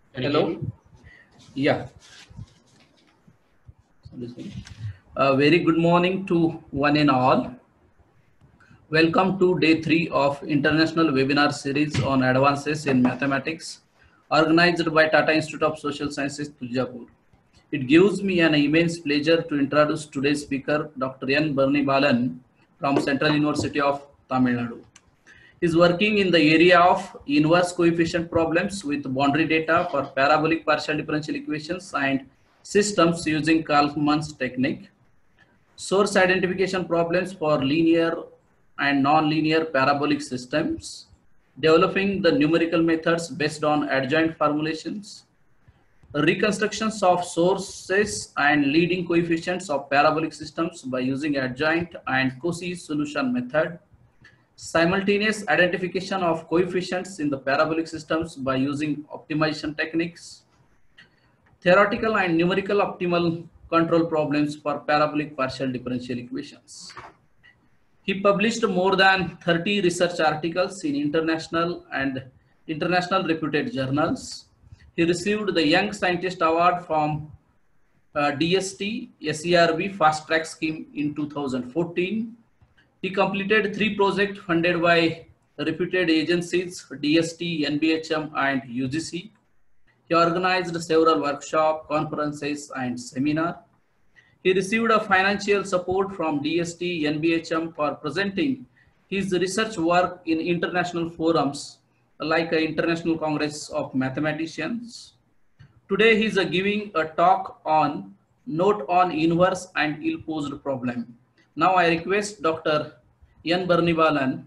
Can you hear Hello. me? Yeah. Very good morning to one and all. Welcome to day 3 of International Webinar Series on Advances in Mathematics, organized by Tata Institute of Social Sciences, Tujapur. It gives me an immense pleasure to introduce today's speaker, Dr. N. Bernie Balan from Central University of Tamil Nadu. He is working in the area of inverse coefficient problems with boundary data for parabolic partial differential equations and systems using Kalman's technique, source identification problems for linear and non-linear parabolic systems, developing the numerical methods based on adjoint formulations, reconstructions of sources and leading coefficients of parabolic systems by using adjoint and Cauchy solution method, simultaneous identification of coefficients in the parabolic systems by using optimization techniques, theoretical and numerical optimal control problems for parabolic partial differential equations. He published more than 30 research articles in international reputed journals. He received the Young Scientist Award from DST SERB Fast Track Scheme in 2014. He completed 3 projects funded by reputed agencies DST, NBHM, and UGC. He organized several workshops, conferences, and seminars. He received a financial support from DST, NBHM for presenting his research work in international forums like the International Congress of Mathematicians. Today he is giving a talk on note on inverse and ill-posed problem. Now I request Dr. N. Barnibalan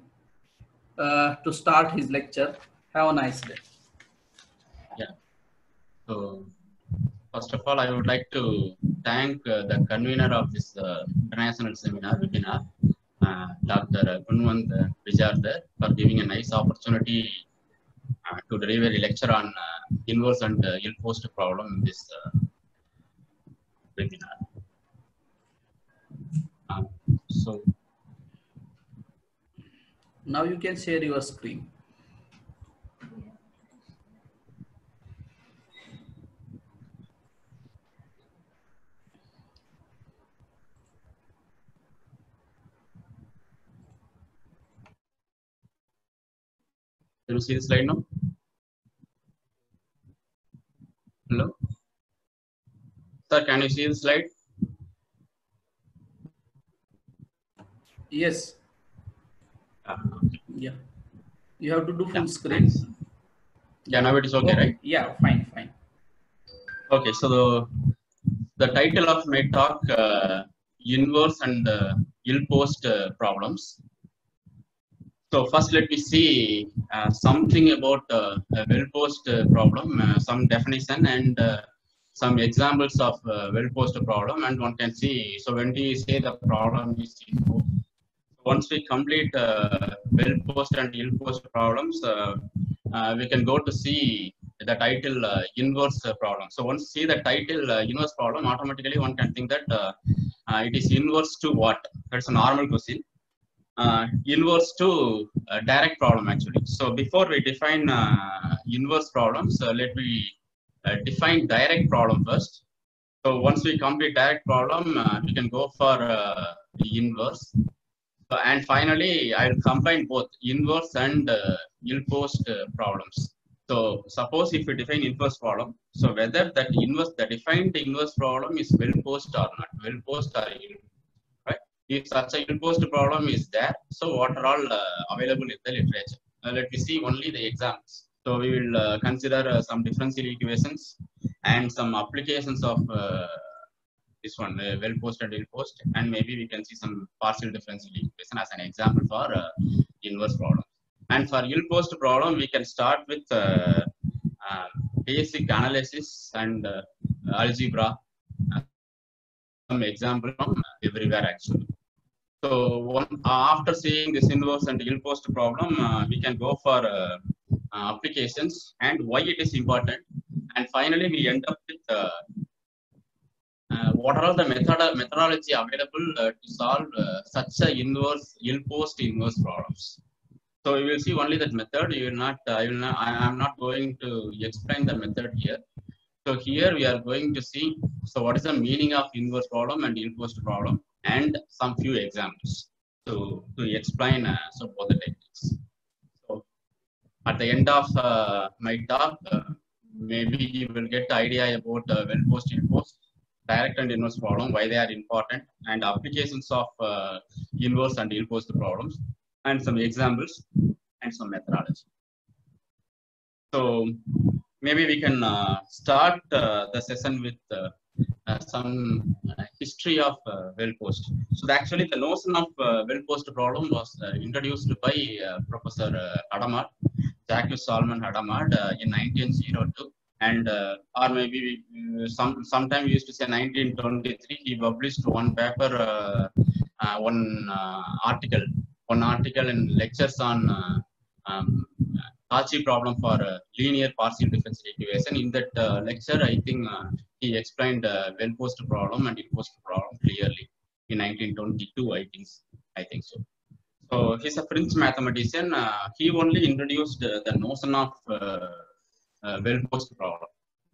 to start his lecture. Have a nice day. Yeah. So, first of all, I would like to thank the convener of this international seminar webinar, Dr. Gunwant Vijardhar, for giving a nice opportunity to deliver a lecture on inverse and ill-posed problem in this webinar. So, now you can share your screen. can you see the slide now? Hello? Sir, can you see the slide? Yes. Okay. Yeah. You have to do full screen. Thanks. Yeah, now it is okay, right? Yeah, fine. Okay, so the title of my talk, inverse and ill-posed problems. So first, let me see something about a well-posed problem, some definition and some examples of well-posed problem, and one can see. So when we say the problem is involved, once we complete well-posed and ill-posed problems, we can go to see the title inverse problem. So once you see the title inverse problem, automatically one can think that it is inverse to what? That's a normal question. Inverse to direct problem actually. So before we define inverse problems, let me define direct problem first. So once we complete direct problem, we can go for the inverse. And finally, I will combine both inverse and ill-posed problems. So suppose if we define inverse problem, so whether that inverse, the defined inverse problem is well-posed or not, well-posed or ill, right? If such a ill-posed problem is there, so what are all available in the literature? Let me see only the examples. So we will consider some differential equations and some applications of this one, well-posed and ill-posed, and maybe we can see some partial differential equation as an example for inverse problem. And for ill-posed problem, we can start with basic analysis and algebra. Some example from everywhere actually. So after seeing this inverse and ill-posed problem, we can go for applications and why it is important. And finally, we end up with what are all the methodology available to solve such a inverse, ill-posed inverse problems. So you will see only that method. You will not. I am not going to explain the method here. So here we are going to see. So what is the meaning of inverse problem and ill post problem, and some few examples to explain so both the techniques. So at the end of my talk, maybe you will get idea about well post, ill post, direct and inverse problem, why they are important, and applications of inverse and ill post problems, and some examples and some methodology. So maybe we can start the session with some history of well post. So actually the notion of well post problem was introduced by Professor Hadamard, Jacques Solomon Hadamard in 1902. And or maybe sometime we used to say 1923. He published one paper, one article in lectures on Cauchy problem for linear partial differential equation. In that lecture, I think he explained well post problem and ill post problem clearly in 1922. I think so. So he's a French mathematician. He only introduced the notion of well post problem.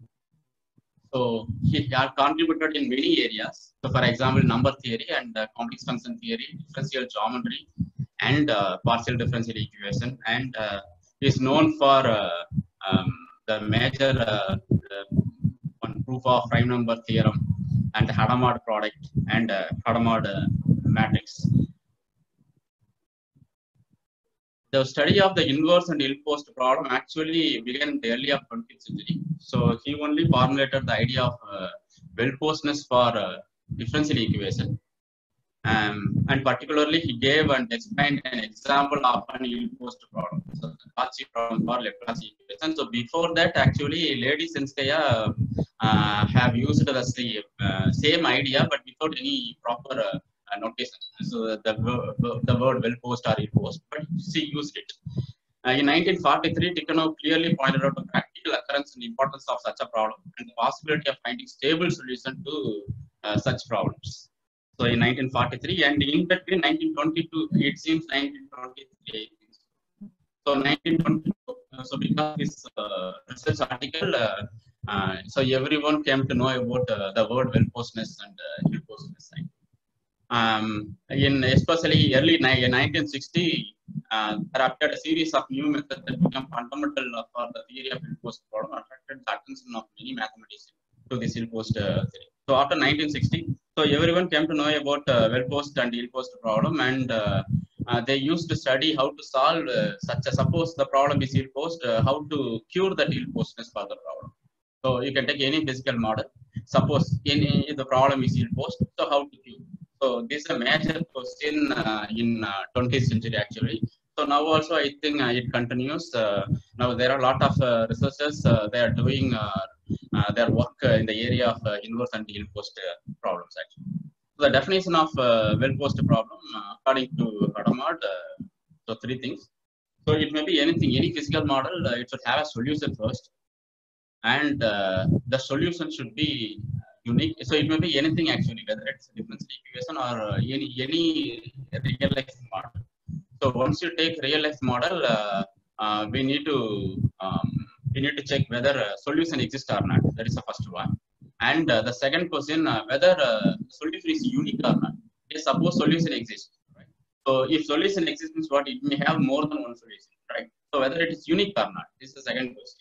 So he contributed in many areas. So for example, number theory and complex function theory, differential geometry, and partial differential equation, and is known for the major one proof of prime number theorem and the Hadamard product and Hadamard matrix. The study of the inverse and ill post problem actually began in the early of 20th century. So he only formulated the idea of well postness for differential equation. And particularly, he gave and explained an example of an ill post problem, so the Cauchy problem for Laplace equation. So before that, actually, Lady Senskaya have used the same idea, but without any proper notation. So the word well post or ill post, but she used it. In 1943, Tikhonov clearly pointed out the practical occurrence and importance of such a problem and the possibility of finding stable solution to such problems. So in 1943, and in between 1922, it seems 1923. So 1922, so because this research article, so everyone came to know about the word well postness and ill postness. In especially early 1960, there appeared a series of new methods that became fundamental for the theory of ill post problem, attracted the attention of many mathematicians to this ill post theory. So after 1960, so everyone came to know about well post and ill post problem, and they used to study how to solve such a, suppose the problem is ill post, how to cure that ill postness for the problem. So you can take any physical model. Suppose the problem is ill post, so how to cure? So this is a major question in 20th century actually. So now also I think it continues. Now there are a lot of researchers. They are doing their work in the area of inverse and ill post problems actually. So the definition of well post problem according to Hadamard, so three things. So it may be anything, any physical model. It should have a solution first, and the solution should be unique. So it may be anything actually, whether it's a differential equation or any real life model. So once you take real life model, we need to check whether a solution exists or not. That is the first one. And the second question, whether solution is unique or not. Yes, suppose solution exists, right? So if solution exists, means what, it may have more than one solution, right? So whether it is unique or not, this is the second question.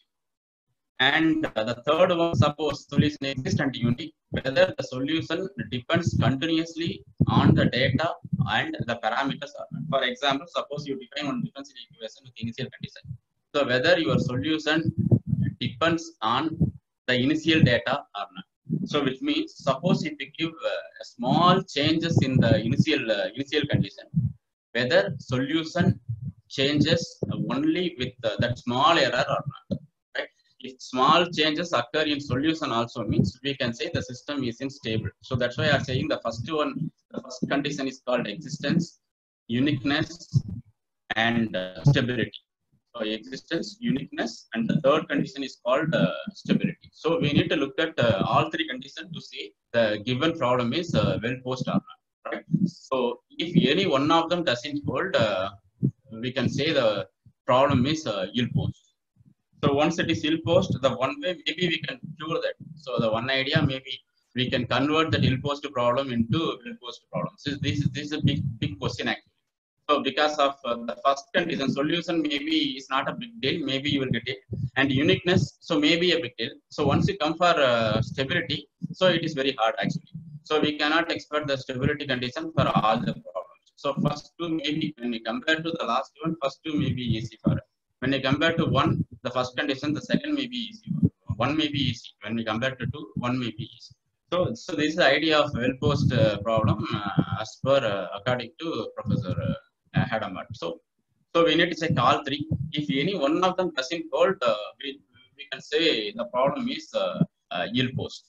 And the third one, suppose solution exists and unique, whether the solution depends continuously on the data and the parameters or not. For example, suppose you define one differential equation with initial condition. So whether your solution depends on the initial data or not. So which means, suppose if you give small changes in the initial condition, whether solution changes only with that small error or not. If small changes occur in solution also, means we can say the system is unstable. So that's why I'm saying the first one, the first condition is called existence, uniqueness, and stability. So existence, uniqueness, and the third condition is called stability. So we need to look at all three conditions to see the given problem is well posed or not. Right? So if any one of them doesn't hold, we can say the problem is ill post. So once it is ill post, the one way maybe we can cure that. So the one idea maybe we can convert that ill post problem into ill post problem. So this is a big question actually. So because of the first condition, solution maybe is not a big deal. Maybe you will get it, and uniqueness, so maybe a big deal. So once you come for stability, so it is very hard actually. So we cannot expect the stability condition for all the problems. So first two maybe when we compare to the last one, first two may be easy for us. When we compare to one, the first condition, the second may be easy. One may be easy. When we compare to two, one may be easy. So this is the idea of well post problem as per according to Professor Hadamard. So we need to check all three. If any one of them doesn't hold, we can say the problem is ill post.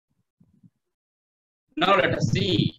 Now let us see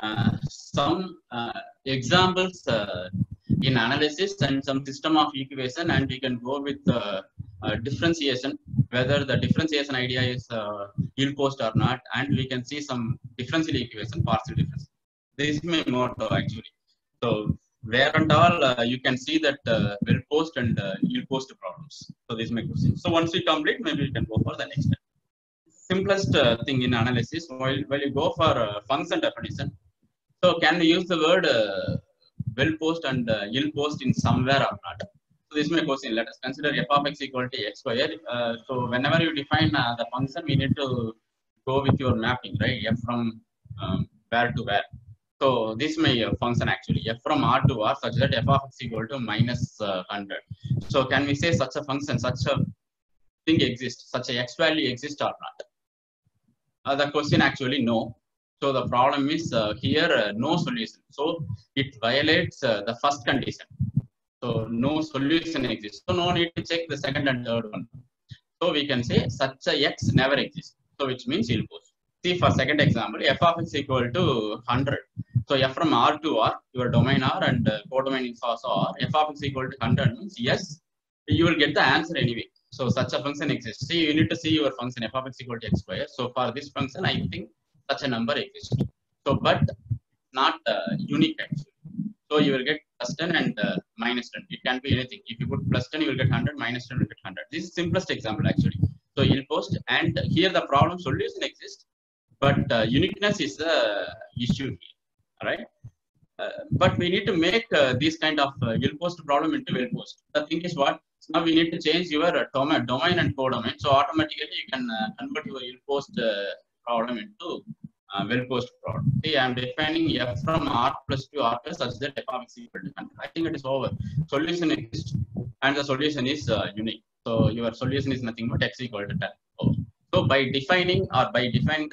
some examples in analysis and some system of equation, and we can go with differentiation, whether the differentiation idea is ill post or not, and we can see some differential equation, partial difference. This is my motto actually. So where and all you can see that well post and ill post problems. So this is my question. So once we complete, maybe we can go for the next step. Simplest thing in analysis, while you go for function definition, so can we use the word well post and ill post in somewhere or not? So this is my question. Let us consider f of x equal to x square. So whenever you define the function, we need to go with your mapping, right? F from where to where. So this is my function actually, f from R to R, such that f of x equal to minus 100. So can we say such a function, such a thing exists, such a x value exists or not? The question actually no. So the problem is here no solution. So it violates the first condition. So no solution exists. So no need to check the second and third one. So we can say such a x never exists. So which means ill post. See for second example, f of x equal to 100. So f from R to R, your domain R and codomain is also R. F of x equal to 100 means yes, you will get the answer anyway. So such a function exists. See, you need to see your function f of x equal to x square. So for this function, I think such a number exists. So but not unique actually. So you will get plus 10 and minus 10. It can be anything. If you put plus 10, you will get 100. Minus 10, you will get 100. This is simplest example actually. So ill post, and here the problem solution exists, but uniqueness is the issue here. All right. But we need to make this kind of ill post problem into well post. The thing is what? Now we need to change your domain and codomain. So automatically you can convert your ill post problem into well post problem. See, I am defining f from R plus to R plus such that f of x equal to 100. I think it is over. Solution exists, and the solution is unique. So your solution is nothing but x equal to 10. So by defining or by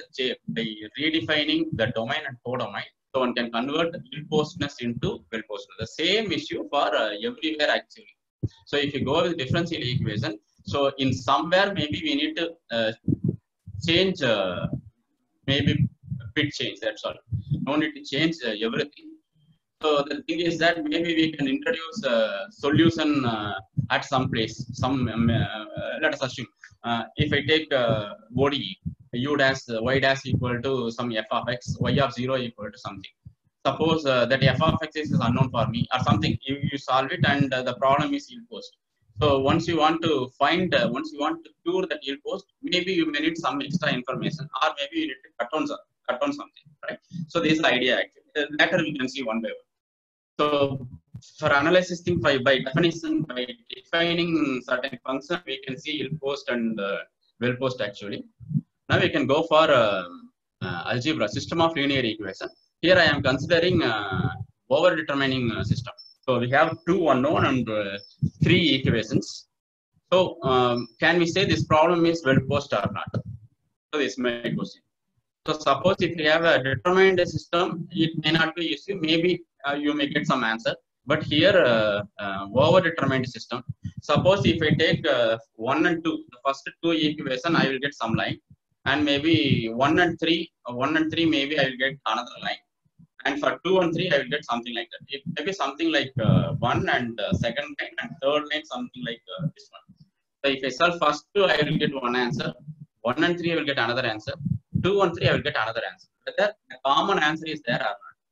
redefining the domain and codomain, so one can convert ill postness into well postness. The same issue for everywhere actually. So if you go with differential equation, so in somewhere maybe we need to change maybe bit change. That's all. No need to change everything. So the thing is that maybe we can introduce a solution at some place. Let us assume if I take ODE, u dash y dash equal to some f of x, y of 0 equal to something. Suppose that f of x is unknown for me or something. You solve it and the problem is ill post. So once you want to find, once you want to cure that ill post, maybe you may need some extra information, or maybe you need to cut on something, right? So this is the idea actually. Later we can see one by one. So for analysis thing, by definition, by defining certain function, we can see ill post and well post actually. Now we can go for algebra, system of linear equation. Here I am considering over determining system. So we have two unknown and three equations. So can we say this problem is well post or not? So this is my question. So suppose if you have a determined system, it may not be issue. Maybe you may get some answer. But here over determined system. Suppose if I take 1 and 2, the first two equation, I will get some line, and maybe 1 and 3 maybe I will get another line. And for 2 and 3, I will get something like that. It may be something like 1 and second line, and third line something like this one. So if I solve first 2, I will get one answer. 1 and 3, I will get another answer. 2 and 3, I will get another answer. Whether the common answer is there or not.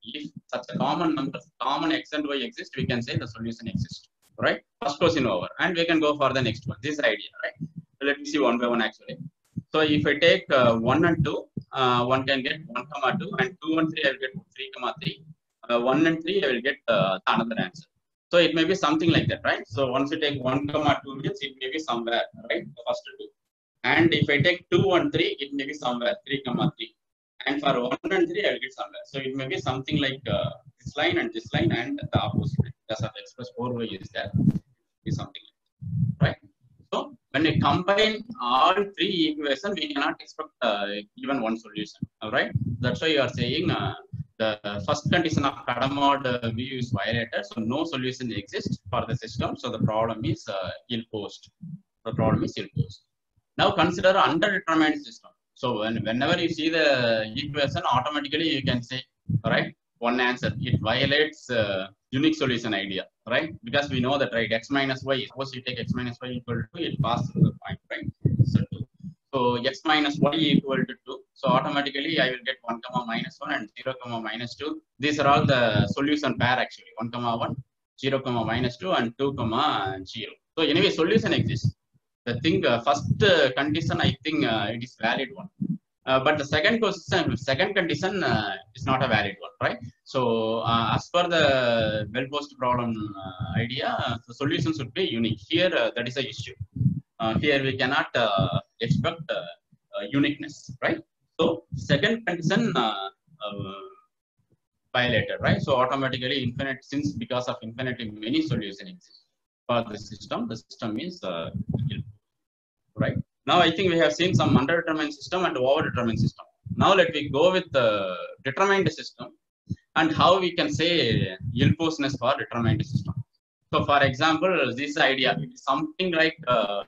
if such a common number, common x and y exist, we can say the solution exists, right? First question over, and we can go for the next one. This is the idea, right? So let me see one by one actually. So if I take 1 and 2, one can get 1, 2, and 2 and 3 I will get 3, 3. 1 and 3 I will get another answer. So it may be something like that, right? So once you take 1, 2 means it may be somewhere, right? The first two. And if I take 2 and 3, it may be somewhere 3, 3. And for 1 and 3, I will get somewhere. So it may be something like this line and the opposite. Because of express 4y is there. Is something like that, right? So when we combine all three equations, we cannot expect even one solution. All right. That's why you are saying the first condition of Kadamod view is violated. So no solution exists for the system. So the problem is ill-posed. The problem is ill-posed. Now consider underdetermined system. So whenever you see the equation, automatically you can say, all right, one answer. It violates unique solution idea, right? Because we know that, right? X minus y. Suppose you take x minus y equal to 2, it passes through the point, right? So x minus y equal to 2. So automatically I will get 1, minus 1 and 0, minus 2. These are all the solution pair actually. 1, 1, 0, minus 2 and 2, 0. So anyway, solution exists. The thing, first condition, I think it is valid one. But the second condition is not a valid one, right? So as per the well-posed problem idea, the solution should be unique. Here, that is the issue. Here we cannot expect uniqueness, right? So second condition violated, right? So automatically infinite, since because of infinity many solutions exist for the system is right? Now I think we have seen some underdetermined system and overdetermined system. Now let me go with the determined system and how we can say ill-posedness for determined system. So for example, this idea is something like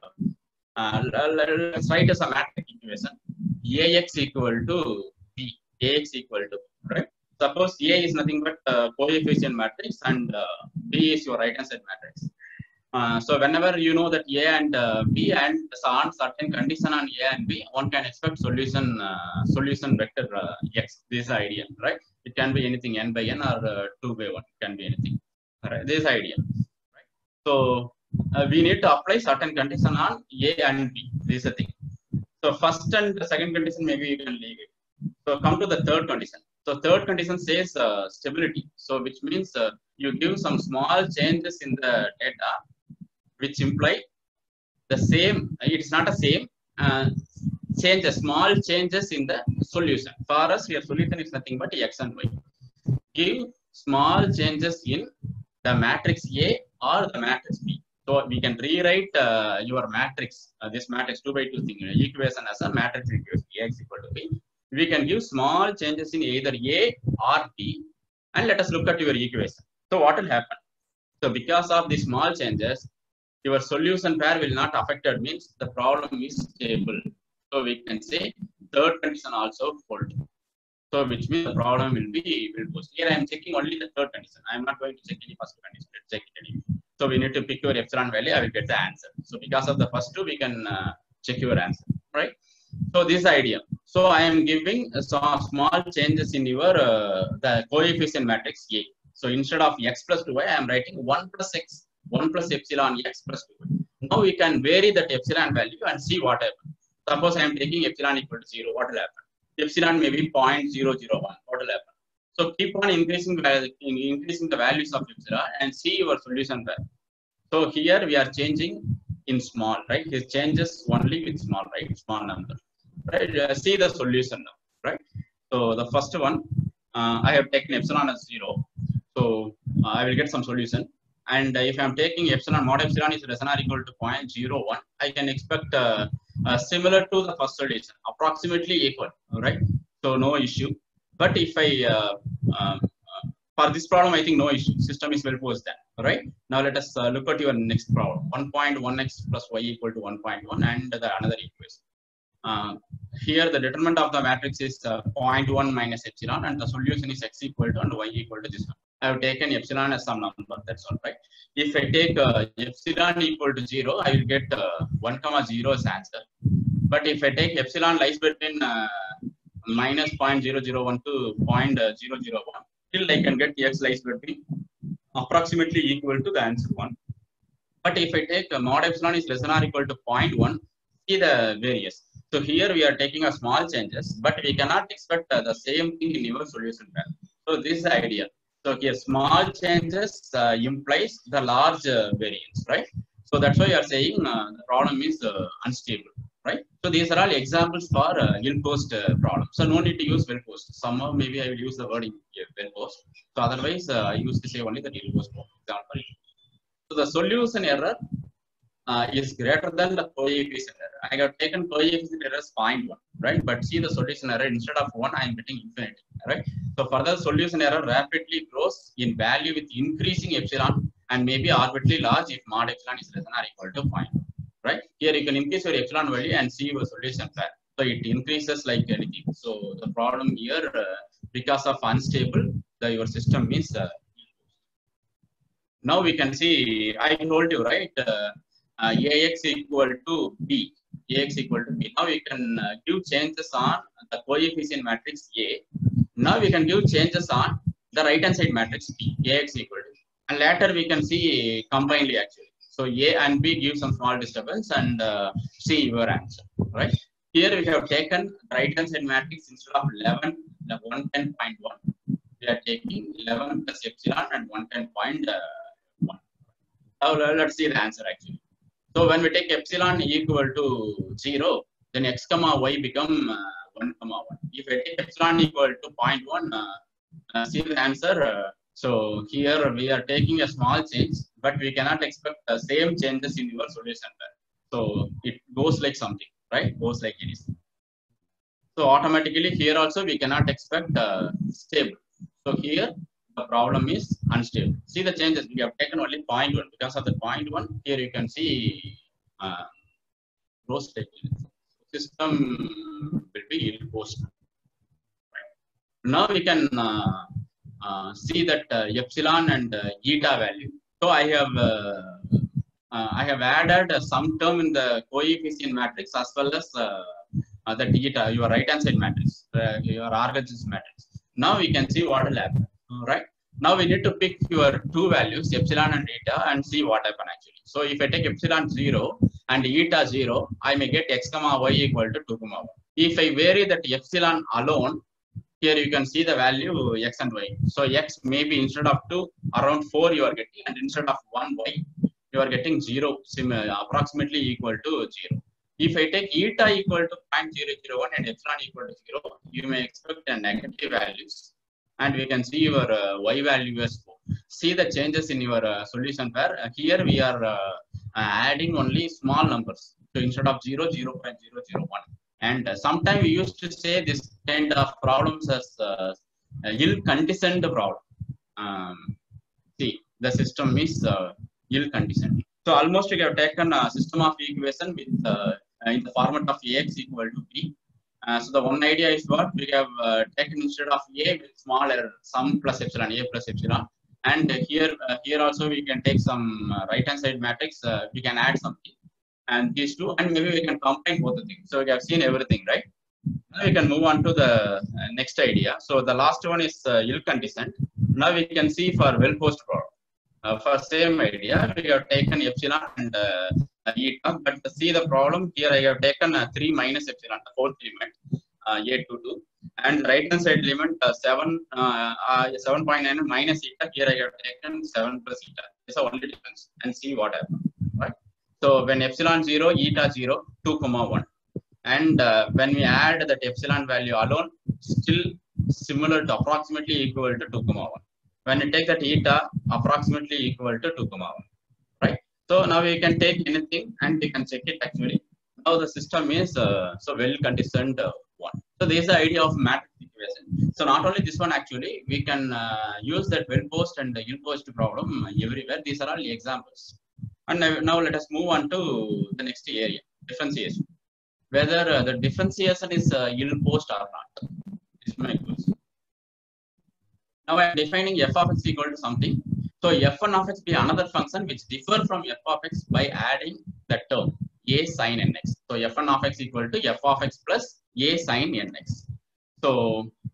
let's write as a matrix equation. Ax equal to b, Ax equal to, right? Suppose A is nothing but coefficient matrix and B is your right hand side matrix. So whenever you know that A and B and on certain condition on A and B, one can expect solution vector X. This is idea, right? It can be anything n by n or 2 by 1. It can be anything. Right? This is idea. Right? So we need to apply certain condition on A and B. This is the thing. So first and the second condition maybe you can leave it. So come to the third condition. So third condition says stability. So which means you give some small changes in the data, which imply the same. It's not the same. Small changes in the solution. For us, your solution is nothing but x and y. Give small changes in the matrix A or the matrix B. So we can rewrite your matrix, this matrix 2 by 2 thing, equation as a matrix equation, Ax equal to B. We can give small changes in either A or B, and let us look at your equation. So what will happen? So because of the small changes, your solution pair will not affected, means the problem is stable. So we can say third condition also hold. So which means the problem will be ill-posed. Here I am checking only the third condition. I am not going to check any first condition. Let's check it anyway. So we need to pick your epsilon value. I will get the answer. So because of the first two, we can check your answer, right? So this idea. So I am giving some small changes in your the coefficient matrix A. So instead of x plus 2y, I am writing 1 plus x, 1 plus epsilon x plus 2y. Now we can vary that epsilon value and see what happens. Suppose I am taking epsilon equal to 0. What will happen? Epsilon may be 0.001. What will happen? So keep on increasing the values of epsilon and see your solution value. So here we are changing in small, right? It changes only with small, right? Small number, right? See the solution now, right? So the first one, I have taken epsilon as 0. So I will get some solution. And if I am taking epsilon, mod epsilon is less than or equal to 0.01, I can expect similar to the first solution, approximately equal, right? So no issue. But if I, for this problem, I think no issue. System is well posed then, right? Now let us look at your next problem. 1.1x plus y equal to 1.1 and the another equation. Here the determinant of the matrix is 0.1 minus epsilon and the solution is x equal to and y equal to this one. I have taken epsilon as some number, that's all right. If I take epsilon equal to 0, I will get 1, 0 as answer. But if I take epsilon lies between minus 0.001 to 0.001, still I can get x lies between approximately equal to the answer 1. But if I take mod epsilon is less than or equal to 0.1, see the various. So here we are taking a small changes, but we cannot expect the same thing in your solution pair. So this is the idea. So here small changes implies the large variance, right? So that's why you are saying the problem is unstable, right? So these are all examples for ill-post problem. So no need to use well-post. Somehow maybe I will use the word in well-post. So otherwise I used to say only the ill-post example. So the solution error is greater than the coefficient error. I have taken coefficient error as 0.1, right? But see the solution error instead of 1, I am getting infinity, right? So further solution error rapidly grows in value with increasing epsilon and maybe arbitrarily large if mod epsilon is less than or equal to 0.1, right? Here you can increase your epsilon value and see your solution pair. So it increases like anything. So the problem here, because of unstable, your system is now we can see, I told you, right? Ax equal to b. Ax equal to b. Now we can give changes on the coefficient matrix A. Now we can give changes on the right hand side matrix B. Ax equal to. And later we can see combinedly actually. So A and B give some small disturbance and see your answer, right? Here we have taken right hand side matrix instead of 11, 110.1. We are taking 11 plus epsilon and 110.1. Now let's see the answer actually. So when we take epsilon equal to 0, then x comma y become 1 comma 1. If I take epsilon equal to 0.1, see the answer. So here we are taking a small change, but we cannot expect the same changes in your solution pair. So it goes like something, right? Goes like it is. So automatically here also we cannot expect stable. So here the problem is unstable. See the changes, we have taken only 0.1. Because of the 0.1, here you can see gross system will be ill-post. Right. Now we can see that epsilon and eta value. So I have added some term in the coefficient matrix as well as the eta, your right hand side matrix, your RHS matrix. Now we can see what will happen. All right. Now we need to pick your two values, epsilon and eta, and see what happen actually. So if I take epsilon 0 and eta 0, I may get x comma y equal to 2 comma 1. If I vary that epsilon alone, here you can see the value x and y. So x may be instead of 2, around 4 you are getting, and instead of 1 y, you are getting 0, approximately equal to 0. If I take eta equal to 0.001 and epsilon equal to 0, you may expect a negative values. And we can see your y value as 4. See the changes in your solution pair. Here we are adding only small numbers. So instead of 0, 0.001. And sometimes we used to say this kind of problems as ill-conditioned problem. See, the system is ill-conditioned. So almost we have taken a system of equation with in the format of Ax equal to b. So the one idea is what we have taken instead of a with small error, sum plus epsilon, a plus epsilon. And here also we can take some right hand side matrix. We can add something, and these two, and maybe we can combine both the things. So we have seen everything, right? Now we can move on to the next idea. So the last one is ill-conditioned. Now we can see for well-post problem. For same idea, we have taken epsilon and eta, but see the problem here. I have taken 3 minus epsilon, the fourth element, a22, and right hand side element 7.9 minus eta. Here I have taken 7 plus eta. It's the only difference, and see what happens, right? So when epsilon 0, eta 0, 2 comma 1, and when we add that epsilon value alone, still similar to approximately equal to 2 comma 1. When you take that eta, approximately equal to 2 comma 1, right? So now we can take anything and we can check it actually. Now the system is so well conditioned one. So this is the idea of matrix equation. So not only this one actually, we can use that well-post and the ill-post problem everywhere. These are all examples. And now let us move on to the next area, differentiation. Whether the differentiation is ill-post or not. This is my question. Now I am defining f of x equal to something. So f1 of x be another function which differ from f of x by adding the term a sin nx. So f1 of x equal to f of x plus a sin nx. So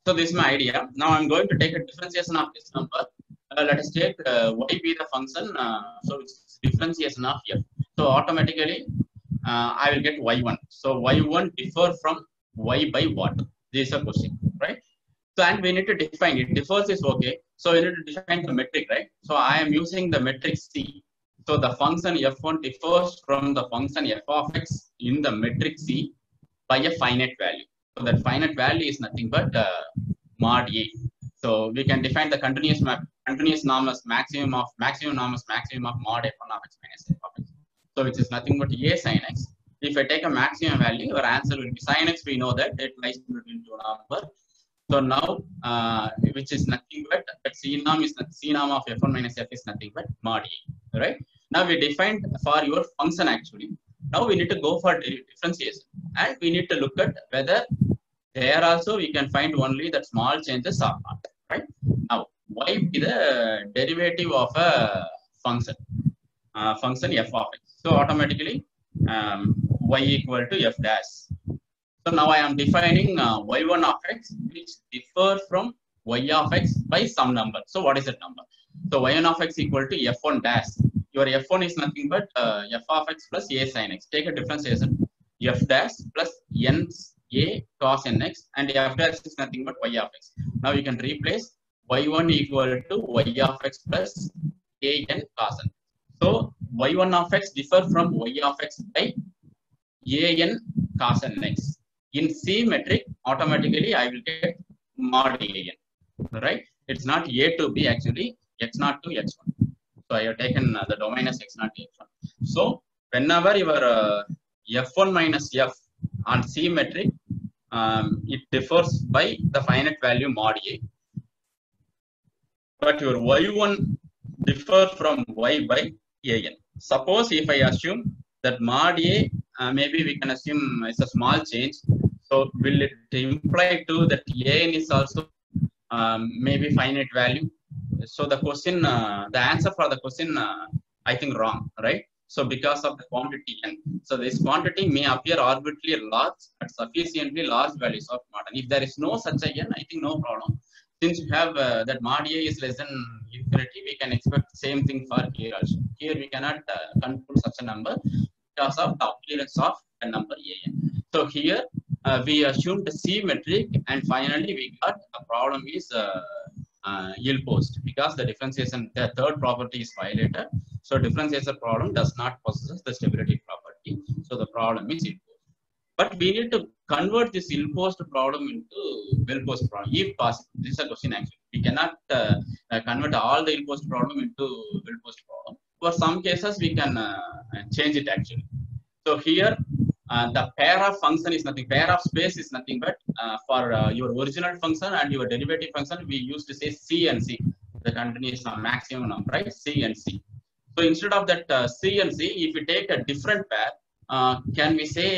So this is my idea. Now I'm going to take a differentiation of this number. Let us take y be the function. So it's differentiation of f. So automatically I will get y1. So y1 differ from y by what? This is a question, right? So and we need to define it. Differs is okay. So we need to define the metric, right? So I am using the metric C. So the function f1 differs from the function f of x in the metric C by a finite value. So that finite value is nothing but mod A. So we can define the continuous normous maximum of mod f1 of x minus f of x. So which is nothing but A sin x. If I take a maximum value, our answer will be sin x. We know that it lies between two numbers. So now, which is nothing but C norm of f1 minus f is nothing but mod A, right? Now we defined for your function actually. Now we need to go for differentiation, and we need to look at whether there also we can find only that small changes or not, right? Now, y be the derivative of a function, function f of x. So automatically, y equal to f dash. So now I am defining y1 of x, which differs from y of x by some number. So what is that number? So y1 of x equal to f1 dash. Your f1 is nothing but f of x plus a sin x. Take a differentiation, f dash plus n a cos nx, and f dash is nothing but y of x. Now you can replace y1 equal to y of x plus a n cos n. So y1 of x differ from y of x by a n cos nx. In C metric, automatically I will get mod a n, right? It's not a to b actually, x0 to x1. So I have taken the domain as x0 to x1. So whenever your f1 minus f on C metric, it differs by the finite value mod a. But your y1 differs from y by a n. Suppose if I assume that mod a, maybe we can assume it's a small change. So will it imply to that an is also maybe finite value? So the question, the answer for the question, I think wrong, right? So because of the quantity n, so this quantity may appear arbitrarily large at sufficiently large values of mod n. If there is no such a n, I think no problem. Since you have that mod a is less than infinity, we can expect same thing for here also. Here we cannot conclude such a number because of the appearance of a number an. So here we assumed the C metric, and finally we got the problem is ill-posed because the differentiation, the third property is violated. So differentiation problem does not possess the stability property. So the problem is ill-posed. But we need to convert this ill-posed problem into well-posed problem if possible. This is a question actually. We cannot convert all the ill-posed problem into well-posed problem. For some cases, we can change it actually. So here, the pair of function is nothing, pair of space is nothing but for your original function and your derivative function, we used to say C and C, the continuous maximum number, right? C and C. So instead of that C and C, if we take a different pair, can we say,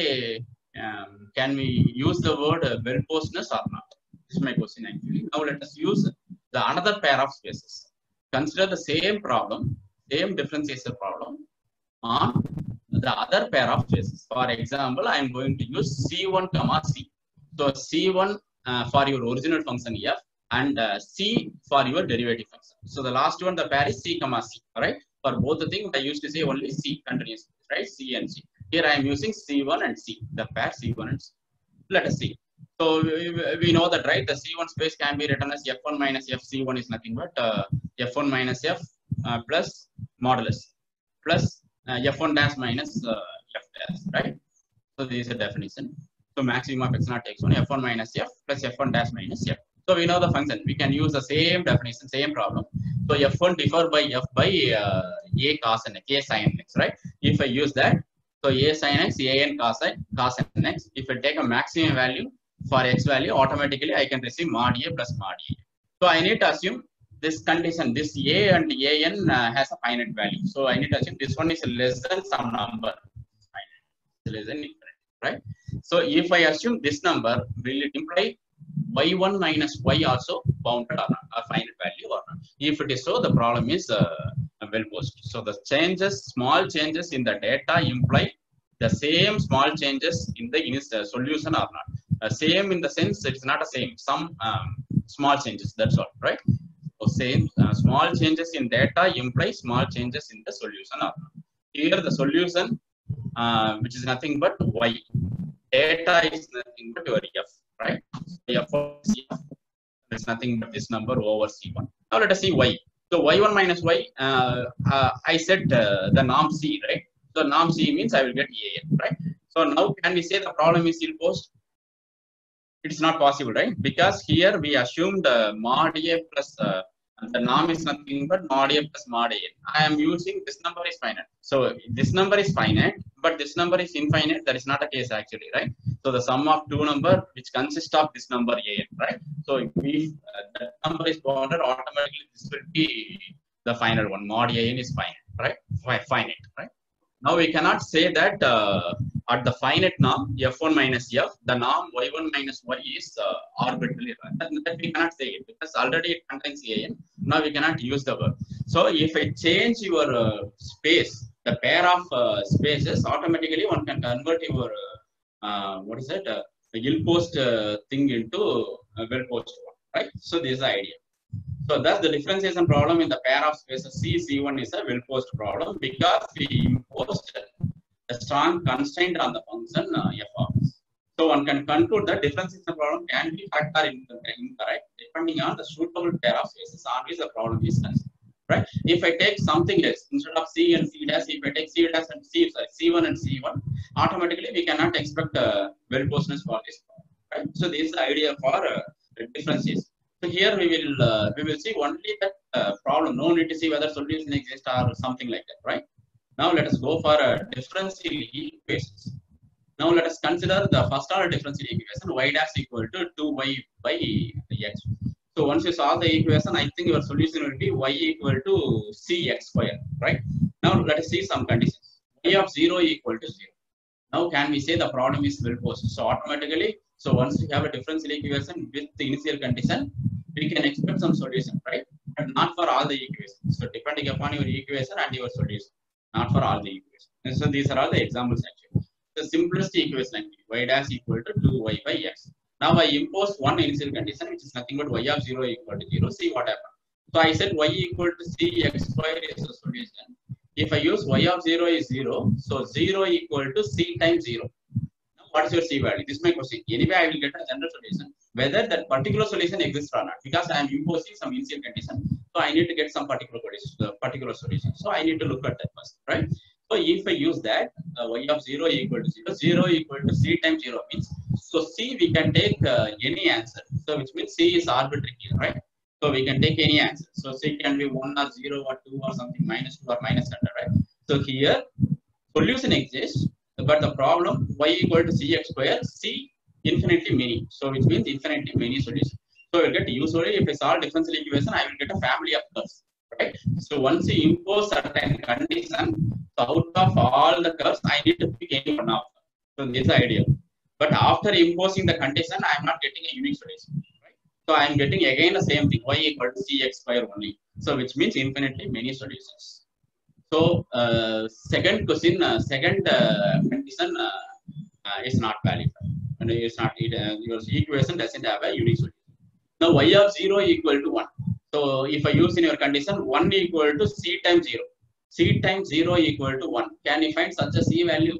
can we use the word well-posedness or not? This is my question actually. Now let us use the another pair of spaces. Consider the same problem, same differentiation problem on the other pair of spaces. For example, I am going to use C1 comma C. So C1 for your original function f, and C for your derivative function. So the last one, the pair is C comma C, right? For both the things, I used to say only C continuous, right? C and C. Here I am using C1 and C, the pair C1 and C. Let us see. So we know that, right? The C1 space can be written as f1 minus f. C1 is nothing but f1 minus f plus modulus plus f1 dash minus f dash, right? So this is a definition. So maximum of x0 to x1, f1 minus f plus f1 dash minus f. So we know the function. We can use the same definition, same problem. So f1 differ by f by a cos n, a sin x, right? If I use that, so a sin x, a n cos n x. If I take a maximum value for x value, automatically I can receive mod a plus mod a. So I need to assume this condition, this a and an has a finite value. So I need to assume this one is less than some number, less than infinity, right? So if I assume this number, will it imply y1 minus y also bounded or not, a finite value or not? If it is so, the problem is well-posed. So the changes, small changes in the data imply the same small changes in the solution or not. Same in the sense it's not a same. Some small changes. That's all, right? So same small changes in data imply small changes in the solution. Here the solution, which is nothing but y. Data is nothing but your f, right? F of c is nothing but this number over c1. Now let us see y. So y1 minus y, I said the norm c, right? So norm c means I will get an, right? So now can we say the problem is ill posed? It's not possible, right? Because here we assumed mod a plus the norm is nothing but mod a plus mod a. I am using this number is finite. So this number is finite, but this number is infinite. That is not a case actually, right? So the sum of two number which consists of this number a, right? So if that number is bounded, automatically this will be the final one. Mod a is finite, right? Finite, right? Now we cannot say that at the finite norm f1 minus f, the norm y1 minus y is arbitrarily run. That we cannot say it because already it contains an. Now we cannot use the word. So if I change your space, the pair of spaces, automatically one can convert your what is it? Ill-post thing into a well-post one, right? So this is the idea. So thus the differentiation problem in the pair of spaces C1 is a well-posed problem because we imposed a strong constraint on the function f of s. So one can conclude that differentiation problem can be correct or incorrect depending on the suitable pair of spaces on which the problem is concerned, right? If I take something else instead of C and C dash, if I take C dash and C1 and C1, automatically we cannot expect well-posedness for this problem, right? So this is the idea for differentiation. So here we will see only that problem. No need to see whether solution exists or something like that, right? Now let us go for differential equations. Now let us consider the first order differential equation y dash equal to 2y by x. So once you solve the equation, I think your solution will be y equal to cx square, right? Now let us see some conditions. Y of 0 equal to 0. Now can we say the problem is well posed? So automatically, so once we have a differential equation with the initial condition, we can expect some solution, right? But not for all the equations. So depending upon your equation and your solution, not for all the equations. And so these are all the examples actually. The simplest equation actually, y dash equal to 2y by x. Now I impose one initial condition which is nothing but y of 0 equal to 0. See what happens. So I said y equal to cx square is a solution. If I use y of 0 is 0, so 0 equal to c times 0. Now what is your c value? This is my question. Anyway, I will get a general solution, whether that particular solution exists or not, because I am imposing some initial condition. So I need to get some particular solution. So I need to look at that first, right? So if I use that, y of 0 equal to 0, 0 equal to c times 0 means, so c we can take any answer. So which means c is arbitrary here, right? So we can take any answer. So c can be 1 or 0 or 2 or something, minus 2 or minus 100, right? So here solution exists, but the problem y equal to cx square, c infinitely many. So which means infinitely many solutions. So we'll get usually if I solve differential equation, I will get a family of curves, right? So once you impose certain condition, so out of all the curves, I need to pick any one of them. So this is the idea. But after imposing the condition, I am not getting a unique solution. So I am getting again the same thing, y equal to cx square only. So which means infinitely many solutions. So second question, second condition is not valid. And it's not your equation doesn't have a unique solution. Now y of 0 equal to 1. So if I use in your condition 1 equal to c times 0. C times 0 equal to 1. Can you find such a c value?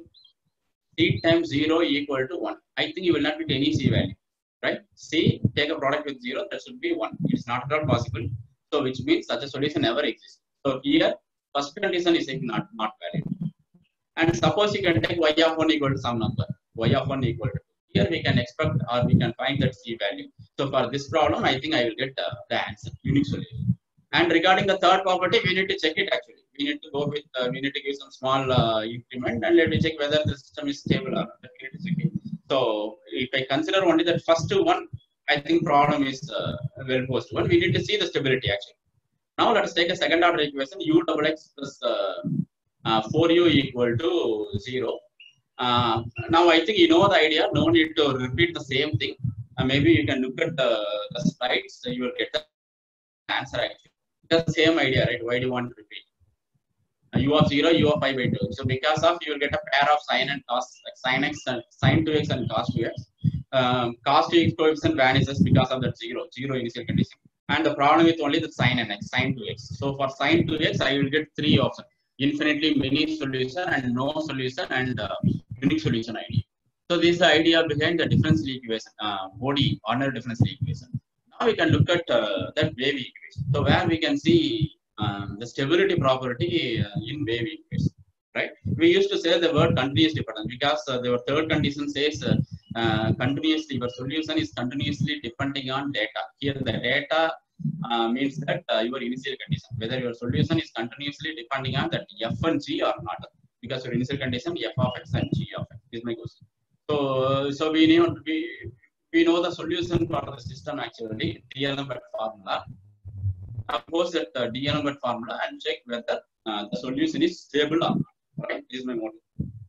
C times 0 equal to 1. I think you will not get any c value. Right? C, take a product with 0, that should be 1. It's not at all possible. So which means such a solution never exists. So here, first condition is not valid. And suppose you can take y of 1 equal to some number. Y of 1 equal to 2. Here we can expect or we can find that c value. So for this problem, I think I will get the answer, unique solution. And regarding the third property, we need to check it actually. We need to go with, we need to give some small increment and let me check whether the system is stable or not. We need to check it. So if I consider only that first one, I think problem is well posed one. We need to see the stability actually. Now let us take a second order equation, u double x plus 4u equal to 0. Now I think you know the idea, no need to repeat the same thing. Maybe you can look at the slides, so you will get the answer actually. It's the same idea, right? Why do you want to repeat? U of 0, u of pi by 2. So because of you will get a pair of sin and cos, like sin x and sin 2x and cos 2x. cos 2x coefficient vanishes because of that zero initial condition. And the problem with only the sin nx, sin 2x. So for sin 2x, I will get three options: infinitely many solution and no solution and unique solution idea. So this is the idea behind the differential equation, ODE, ordinary differential equation. Now we can look at that wave equation. So where we can see the stability property in wave equation, right? We used to say the word continuous dependence because the third condition says continuously, your solution is continuously depending on data. Here the data means that your initial condition, whether your solution is continuously depending on that f and g or not, because your initial condition f of x and g of x is my question. So we know the solution for the system actually D'Alembert formula. Of course, that D'Alembert formula and check whether the solution is stable or not. Right? This is my model.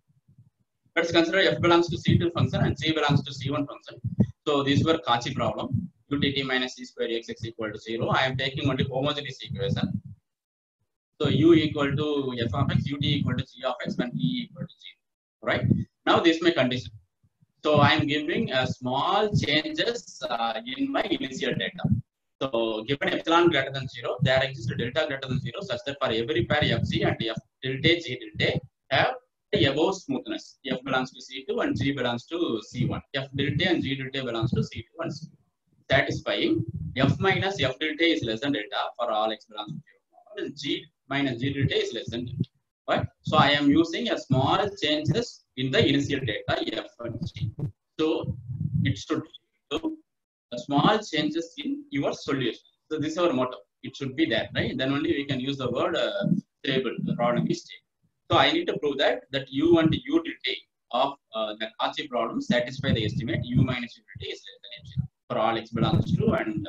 Let's consider f belongs to C2 function and g belongs to C1 function. So these were Cauchy problem. Utt minus c square x equal to 0. I am taking only homogeneous equation. So u equal to f of x, ut equal to g of x, when e equal to 0. Right? Now this is my condition. So I am giving small changes in my initial data. So given epsilon greater than 0, there exists delta greater than 0 such that for every pair fg and f tilde g tilde have above smoothness. F belongs to C2 and G belongs to C1. F tilde and G tilde belongs to C2 and C1. Satisfying F minus F tilde is less than delta for all x belongs to 0. And G minus G tilde is less than delta. Right? So I am using a small changes in the initial data F and G. So it should do small changes in your solution. So this is our motto. It should be that, right? Then only we can use the word stable. The problem is stable. So I need to prove that u and u tilde of the Cauchy problem satisfy the estimate u minus u tilde is less than epsilon for all x belongs to and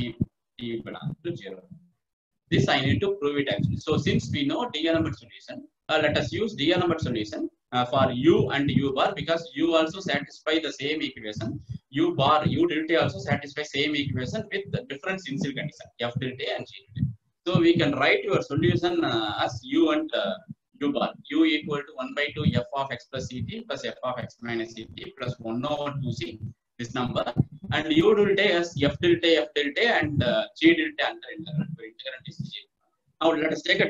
t belongs to 0. This I need to prove it actually. So since we know D'Alembert solution, let us use D'Alembert solution for u and u bar, because u also satisfy the same equation. U bar, u tilde also satisfy same equation with the different initial condition f tilde and g tilde. So we can write your solution as u and u bar. U equal to 1 by 2 f of x plus ct plus f of x minus ct plus 1 over 2c, this number, and u tilde as f tilde and g tilde under integrand is g. Now let us take a